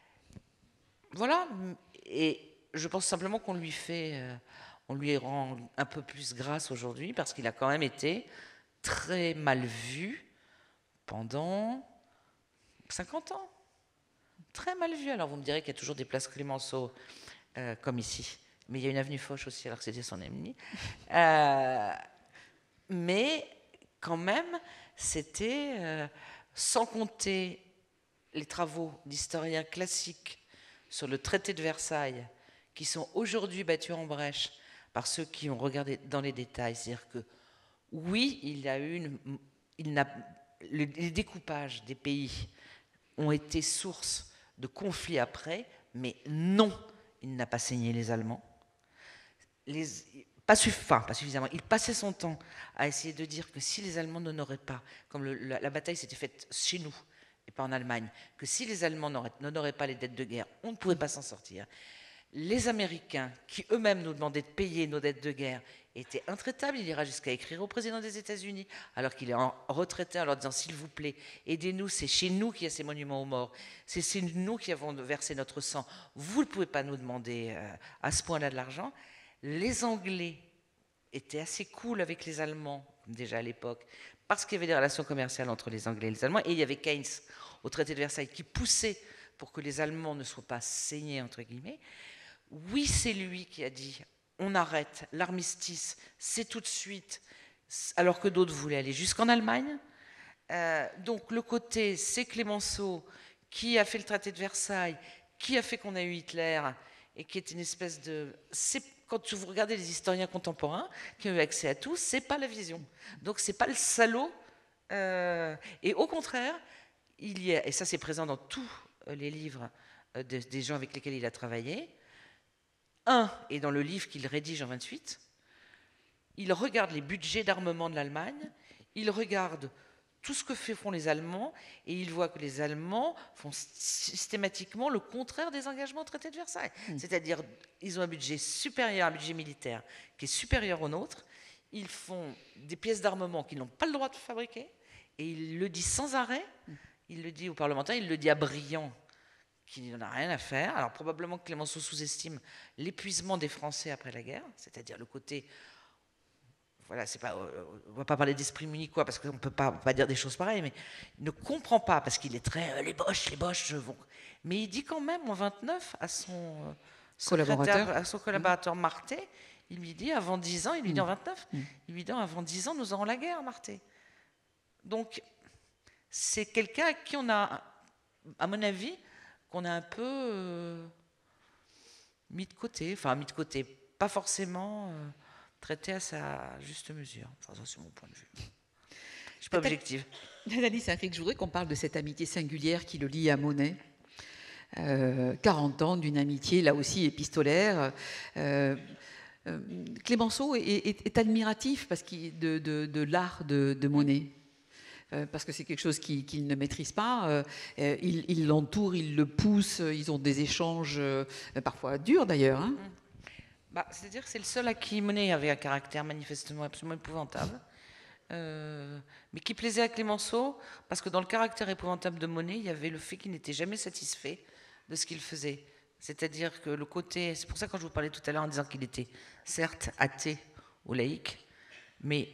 Voilà. Et je pense simplement qu'on lui fait, euh, on lui rend un peu plus grâce aujourd'hui parce qu'il a quand même été très mal vu pendant cinquante ans. Très mal vu. Alors vous me direz qu'il y a toujours des places Clémenceau, euh, comme ici. Mais il y a une avenue Foch aussi, alors que c'était son ennemi. Euh, mais quand même, c'était, euh, sans compter les travaux d'historiens classiques sur le traité de Versailles, qui sont aujourd'hui battus en brèche par ceux qui ont regardé dans les détails. C'est-à-dire que, oui, il y a eu une, il n'a, les découpages des pays ont été source de conflits après, mais non, il n'a pas saigné les Allemands. Les, pas, suff, enfin, pas suffisamment. Il passait son temps à essayer de dire que si les Allemands n'honoraient pas, comme le, la, la bataille s'était faite chez nous et pas en Allemagne, que si les Allemands n'honoraient pas les dettes de guerre, on ne pouvait pas s'en sortir. Les Américains, qui eux-mêmes nous demandaient de payer nos dettes de guerre, étaient intraitables. Il ira jusqu'à écrire au président des États-Unis, alors qu'il est en retraité, en leur disant « S'il vous plaît, aidez-nous, c'est chez nous qu'il y a ces monuments aux morts, c'est nous qui avons versé notre sang. Vous ne pouvez pas nous demander euh, à ce point-là de l'argent. » Les Anglais étaient assez cool avec les Allemands, déjà à l'époque, parce qu'il y avait des relations commerciales entre les Anglais et les Allemands, et il y avait Keynes au traité de Versailles qui poussait pour que les Allemands ne soient pas saignés, entre guillemets. Oui, c'est lui qui a dit « on arrête, l'armistice, c'est tout de suite », alors que d'autres voulaient aller jusqu'en Allemagne. Euh, donc le côté, c'est Clémenceau qui a fait le traité de Versailles, qui a fait qu'on a eu Hitler, et qui est une espèce de... C'est, quand vous regardez les historiens contemporains qui ont eu accès à tout, c'est pas la vision. Donc c'est pas le salaud. Euh, et au contraire, il y a, et ça c'est présent dans tous les livres de, des gens avec lesquels il a travaillé, un, et dans le livre qu'il rédige en vingt-huit, il regarde les budgets d'armement de l'Allemagne, il regarde tout ce que font les Allemands, et il voit que les Allemands font systématiquement le contraire des engagements au traité de Versailles. Mmh. C'est-à-dire, ils ont un budget supérieur, un budget militaire qui est supérieur au nôtre, ils font des pièces d'armement qu'ils n'ont pas le droit de fabriquer, et il le dit sans arrêt, mmh. il le dit aux parlementaires, il le dit à Briand, qui n'en a rien à faire. Alors probablement que Clémenceau sous-estime l'épuisement des Français après la guerre, c'est-à-dire le côté... Voilà, c'est pas, on ne va pas parler d'esprit muni, quoi, parce qu'on ne peut pas, pas dire des choses pareilles, mais il ne comprend pas, parce qu'il est très... Euh, les Boches, les Boches vont... Mais il dit quand même, en vingt-neuf, à son, euh, collaborateur, à son collaborateur mmh. Marté, il lui dit, avant dix ans, il lui dit en vingt-neuf, mmh. il lui dit, avant dix ans, nous aurons la guerre, Marté. Donc, c'est quelqu'un à qui on a, à mon avis, qu'on a un peu euh, mis de côté, enfin, mis de côté, pas forcément... Euh, traité à sa juste mesure. Enfin, ça, c'est mon point de vue. suis pas objective. Nathalie Saint-Cricq, je voudrais qu'on parle de cette amitié singulière qui le lie à Monet. Euh, quarante ans d'une amitié, là aussi épistolaire. Euh, euh, Clémenceau est, est, est admiratif parce qu'il, de, de, de l'art de, de Monet. Euh, parce que c'est quelque chose qu'il, qu'il ne maîtrise pas. Euh, il, il l'entoure, il le pousse, ils ont des échanges euh, parfois durs d'ailleurs. Hein. Bah, c'est-à-dire que c'est le seul à qui Monet avait un caractère manifestement absolument épouvantable. Euh, mais qui plaisait à Clémenceau, parce que dans le caractère épouvantable de Monet, il y avait le fait qu'il n'était jamais satisfait de ce qu'il faisait. C'est-à-dire que le côté... C'est pour ça que quand je vous parlais tout à l'heure en disant qu'il était certes athée ou laïque, mais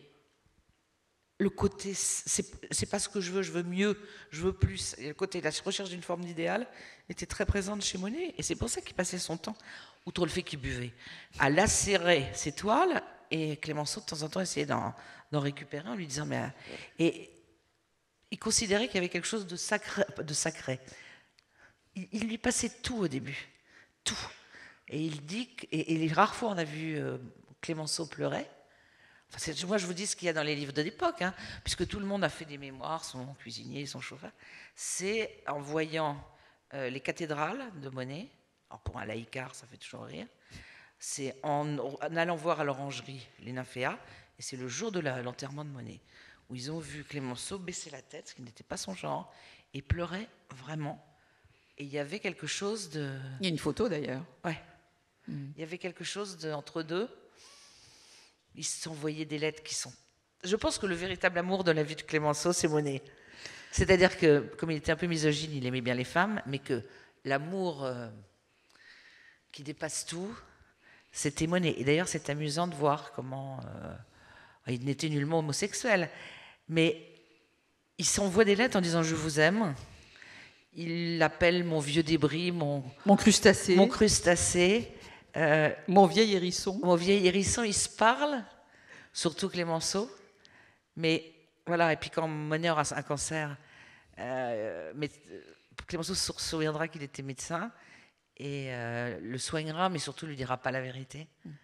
le côté, c'est, c'est pas ce que je veux, je veux mieux, je veux plus. Et le côté, la recherche d'une forme d'idéal était très présente chez Monet, et c'est pour ça qu'il passait son temps, outre le fait qu'il buvait, à lacérer ses toiles, et Clémenceau, de temps en temps, essayait d'en, d'en récupérer en lui disant... Mais, et il considérait qu'il y avait quelque chose de sacré. De sacré. Il, il lui passait tout au début, tout. Et il dit... Que, et, et les rares fois on a vu euh, Clémenceau pleurer, enfin, c'est, moi je vous dis ce qu'il y a dans les livres de l'époque, hein, puisque tout le monde a fait des mémoires, son cuisinier, son chauffeur, c'est en voyant euh, les cathédrales de Monet, alors pour un laïcard ça fait toujours rire, c'est en, en allant voir à l'orangerie les nymphéas, et c'est le jour de la, l'enterrement de Monet, où ils ont vu Clémenceau baisser la tête, ce qui n'était pas son genre, et pleurer vraiment. Et il y avait quelque chose de... Il y a une photo d'ailleurs. Ouais. Mm. Il y avait quelque chose de, entre deux. Ils s'envoyaient des lettres qui sont... Je pense que le véritable amour de la vie de Clémenceau, c'est Monet. C'est-à-dire que, comme il était un peu misogyne, il aimait bien les femmes, mais que l'amour euh, qui dépasse tout, c'était Monet. Et d'ailleurs, c'est amusant de voir comment... Euh, il n'était nullement homosexuel, mais il s'envoie des lettres en disant « je vous aime ». Il l'appelle mon vieux débris, mon, mon crustacé. Mon crustacé. Euh, mon vieil hérisson. Mon vieil hérisson, ils se parlent, surtout Clémenceau. Mais voilà, et puis quand Monet aura un cancer, euh, mais, Clémenceau se souviendra qu'il était médecin et euh, le soignera, mais surtout ne lui dira pas la vérité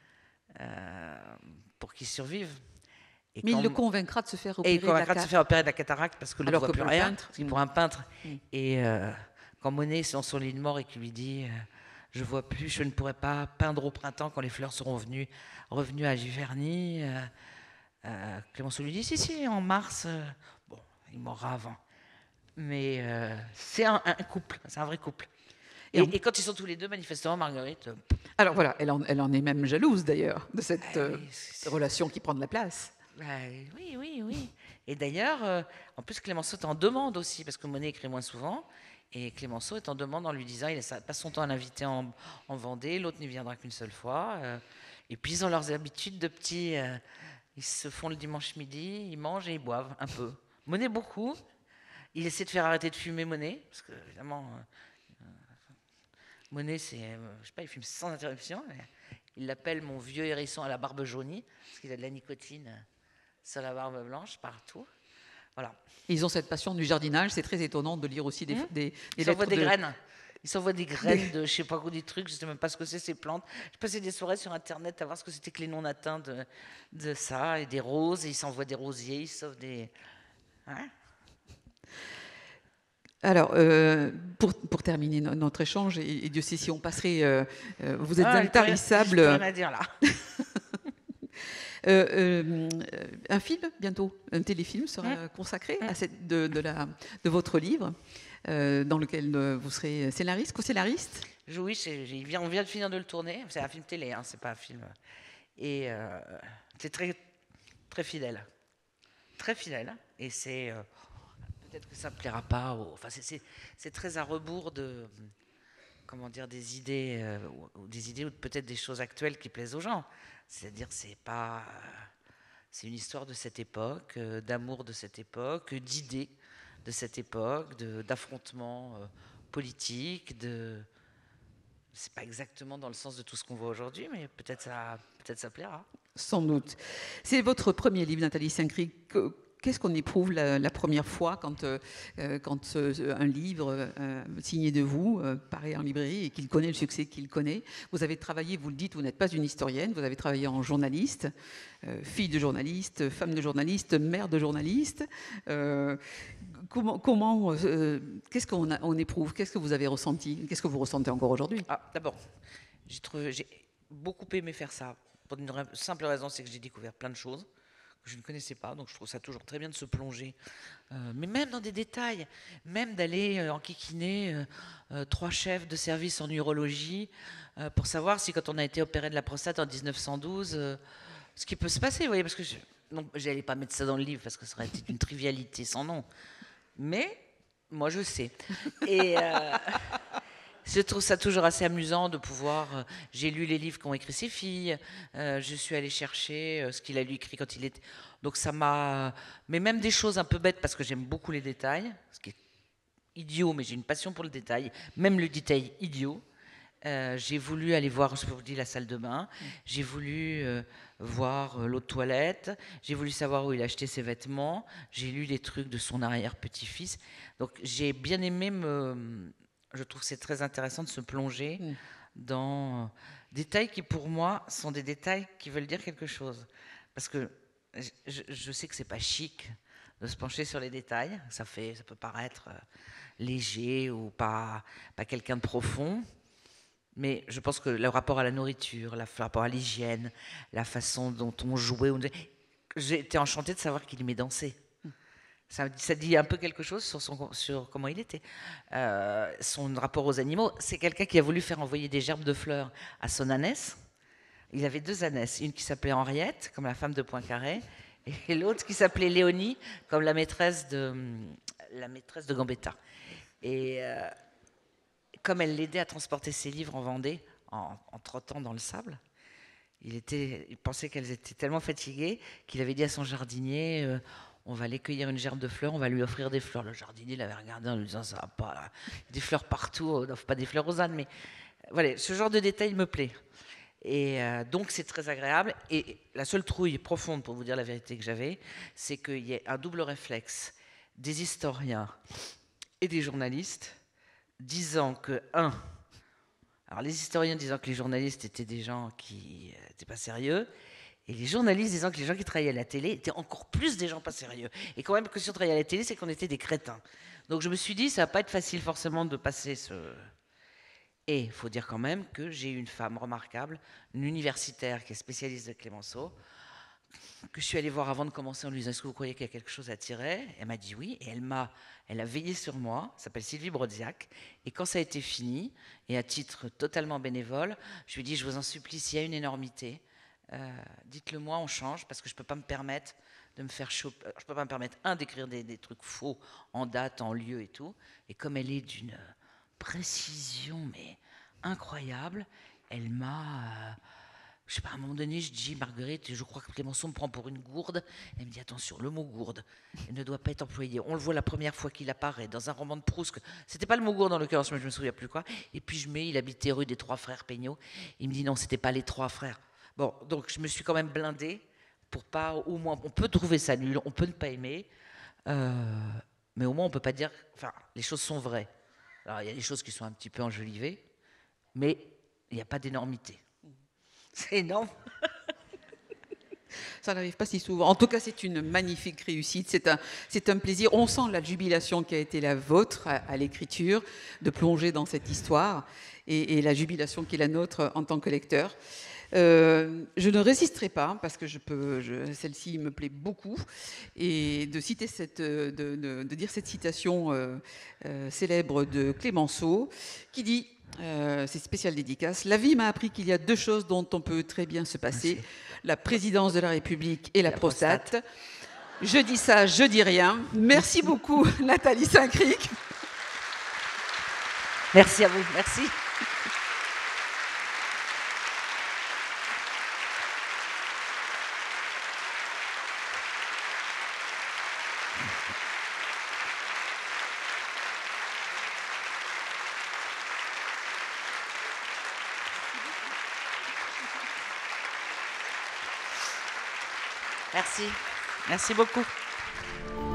euh, pour qu'il survive. Et mais quand, il le convaincra de se faire opérer, et il convaincra de, de se faire opérer de la cataracte parce que ne voit plus rien. Peintre, parce qu'il pour un peintre. Mmh. Et euh, quand Monet est dans son lit de mort et qu'il lui dit euh, « je vois plus, je ne pourrai pas peindre au printemps quand les fleurs seront venues, revenues à Giverny euh, », euh, Clémenceau lui dit « si, si, en mars, euh, bon, il mourra avant ». Mais euh, c'est un, un couple, c'est un vrai couple. Et, et, on... et quand ils sont tous les deux, manifestement, Marguerite... Euh, Alors voilà, elle en, elle en est même jalouse d'ailleurs de cette ah, oui, euh, relation qui prend de la place. Ben, oui, oui, oui. Et d'ailleurs, euh, en plus, Clémenceau est en demande aussi, parce que Monet écrit moins souvent, et Clémenceau est en demande en lui disant il passe son temps à l'inviter en, en Vendée, l'autre n'y viendra qu'une seule fois. Euh, et puis, ils ont leurs habitudes de petits... Euh, ils se font le dimanche midi, ils mangent et ils boivent un peu. Monet, beaucoup. Il essaie de faire arrêter de fumer Monet, parce que, évidemment, euh, Monet, c'est... Euh, je sais pas, il fume sans interruption. Mais il l'appelle mon vieux hérisson à la barbe jaunie, parce qu'il a de la nicotine... sur la barbe blanche, partout. Voilà. Ils ont cette passion du jardinage. C'est très étonnant de lire aussi des, mmh. des, des Ils s'envoient des de... graines. Ils s'envoient des graines de, je sais pas quoi, des trucs. Je sais même pas ce que c'est ces plantes. J'ai passé des soirées sur Internet à voir ce que c'était que les noms atteints de, de ça et des roses. Et ils s'envoient des rosiers. Ils s'envoient des. Hein? Alors, euh, pour, pour terminer notre échange, et, et Dieu sait si on passerait, euh, euh, vous êtes ah, intarissable. Je peux rien à dire là. Euh, euh, un film bientôt, un téléfilm sera mmh. consacré mmh. à cette, de, de, la, de votre livre, euh, dans lequel euh, vous serez scénariste, co-scénariste. Oui, c'est, j'ai, on vient de finir de le tourner. C'est un film télé, hein, c'est pas un film. Et euh, c'est très, très fidèle, très fidèle. Et c'est euh, peut-être que ça ne plaira pas. Aux, enfin, c'est, c'est, c'est très à rebours de, comment dire, des idées, euh, ou des idées ou peut-être des choses actuelles qui plaisent aux gens. C'est-à-dire, c'est pas, c'est une histoire de cette époque, euh, d'amour de cette époque, d'idées de cette époque, de, d'affrontements euh, politiques. De, c'est pas exactement dans le sens de tout ce qu'on voit aujourd'hui, mais peut-être ça, peut-être ça plaira. Sans doute. C'est votre premier livre, Nathalie Saint-Cricq. qu'est-ce qu'on éprouve la, la première fois quand, euh, quand euh, un livre euh, signé de vous euh, paraît en librairie et qu'il connaît le succès qu'il connaît? Vous avez travaillé, vous le dites, vous n'êtes pas une historienne, vous avez travaillé en journaliste, euh, fille de journaliste, femme de journaliste, mère de journaliste. Euh, comment, comment euh, qu'est-ce qu'on a- on éprouve? Qu'est-ce que vous avez ressenti? Qu'est-ce que vous ressentez encore aujourd'hui? Ah, d'abord, j'ai trouvé- j'ai beaucoup aimé faire ça. Pour une ra- simple raison, c'est que j'ai découvert plein de choses que je ne connaissais pas. Donc je trouve ça toujours très bien de se plonger. Euh, mais même dans des détails, même d'aller euh, enquiquiner euh, euh, trois chefs de service en urologie euh, pour savoir si quand on a été opéré de la prostate en dix-neuf cent douze, euh, ce qui peut se passer, vous voyez, parce que je n'allais pas mettre ça dans le livre parce que ça aurait été une trivialité sans nom. Mais moi, je sais. Et... euh, Je trouve ça toujours assez amusant de pouvoir. euh, J'ai lu les livres qu'ont écrit ses filles. euh, je suis allée chercher euh, ce qu'il a lui écrit quand il était. Donc ça m'a. Mais même des choses un peu bêtes parce que j'aime beaucoup les détails, ce qui est idiot, mais j'ai une passion pour le détail. Même le détail idiot. Euh, j'ai voulu aller voir, je vous dis, la salle de bain. J'ai voulu euh, voir euh, l'eau de toilette. J'ai voulu savoir où il achetait ses vêtements. J'ai lu les trucs de son arrière-petit-fils. Donc j'ai bien aimé me. Je trouve que c'est très intéressant de se plonger Mm. dans euh, des détails qui, pour moi, sont des détails qui veulent dire quelque chose. Parce que je, je sais que c'est pas chic de se pencher sur les détails. Ça fait, ça peut paraître euh, léger ou pas, pas quelqu'un de profond. Mais je pense que le rapport à la nourriture, le rapport à l'hygiène, la façon dont on jouait, j'ai été enchantée de savoir qu'il aimait danser. Ça, ça dit un peu quelque chose sur, son, sur comment il était. Euh, son rapport aux animaux, c'est quelqu'un qui a voulu faire envoyer des gerbes de fleurs à son ânesse. Il avait deux ânesses, une qui s'appelait Henriette, comme la femme de Poincaré, et l'autre qui s'appelait Léonie, comme la maîtresse de, la maîtresse de Gambetta. Et euh, comme elle l'aidait à transporter ses livres en Vendée, en, en trottant dans le sable, il, était, il pensait qu'elles étaient tellement fatiguées qu'il avait dit à son jardinier... Euh, on va aller cueillir une gerbe de fleurs, on va lui offrir des fleurs. Le jardinier l'avait regardé en lui disant, ça va pas, là. Des fleurs partout, on n'offre pas des fleurs aux ânes, mais voilà, ce genre de détail me plaît. Et euh, donc c'est très agréable. Et la seule trouille profonde, pour vous dire la vérité, que j'avais, c'est qu'il y ait un double réflexe des historiens et des journalistes disant que, un, alors les historiens disant que les journalistes étaient des gens qui n'étaient pas sérieux, et les journalistes disant que les gens qui travaillaient à la télé étaient encore plus des gens pas sérieux. Et quand même que si on travaillait à la télé, c'est qu'on était des crétins. Donc je me suis dit, ça va pas être facile forcément de passer ce... Et il faut dire quand même que j'ai eu une femme remarquable, une universitaire qui est spécialiste de Clémenceau, que je suis allée voir avant de commencer en lui disant, est-ce que vous croyez qu'il y a quelque chose à tirer? Elle m'a dit oui, et elle m'a, elle a veillé sur moi, elle s'appelle Sylvie Brodziak, et quand ça a été fini, et à titre totalement bénévole, je lui ai dit, je vous en supplie, s'il y a une énormité, Euh, dites-le moi, on change, parce que je ne peux pas me permettre de me faire choper. Je ne peux pas me permettre, un, d'écrire des, des trucs faux en date, en lieu et tout. Et comme elle est d'une précision, mais incroyable, elle m'a. Euh, je sais pas, à un moment donné, je dis, Marguerite, je crois que Clémenceau me prend pour une gourde. Elle me dit, attention, le mot gourde, il ne doit pas être employé. On le voit la première fois qu'il apparaît dans un roman de Proust. C'était pas le mot gourde en l'occurrence, mais je me souviens plus quoi. Et puis je mets, il habitait rue des Trois Frères Peignot. Il me dit, non, c'était pas les Trois Frères. Bon, donc je me suis quand même blindée pour pas, au moins, on peut trouver ça nul, on peut ne pas aimer, euh, mais au moins on peut pas dire, enfin, les choses sont vraies. Alors il y a des choses qui sont un petit peu enjolivées, mais il n'y a pas d'énormité. C'est énorme. Ça n'arrive pas si souvent. En tout cas, c'est une magnifique réussite. C'est un, c'est un plaisir. On sent la jubilation qui a été la vôtre à, à l'écriture, de plonger dans cette histoire, et, et la jubilation qui est la nôtre en tant que lecteur. Euh, je ne résisterai pas, parce que je peux, je, celle-ci me plaît beaucoup, et de citer cette, de, de, de dire cette citation euh, euh, célèbre de Clémenceau, qui dit, euh, c'est spécial dédicace, la vie m'a appris qu'il y a deux choses dont on peut très bien se passer, merci. La présidence de la République et la, la prostate. prostate. Je dis ça, je dis rien. Merci beaucoup, Nathalie Saint-Cric. Merci à vous, merci. Merci. Merci beaucoup. revoir.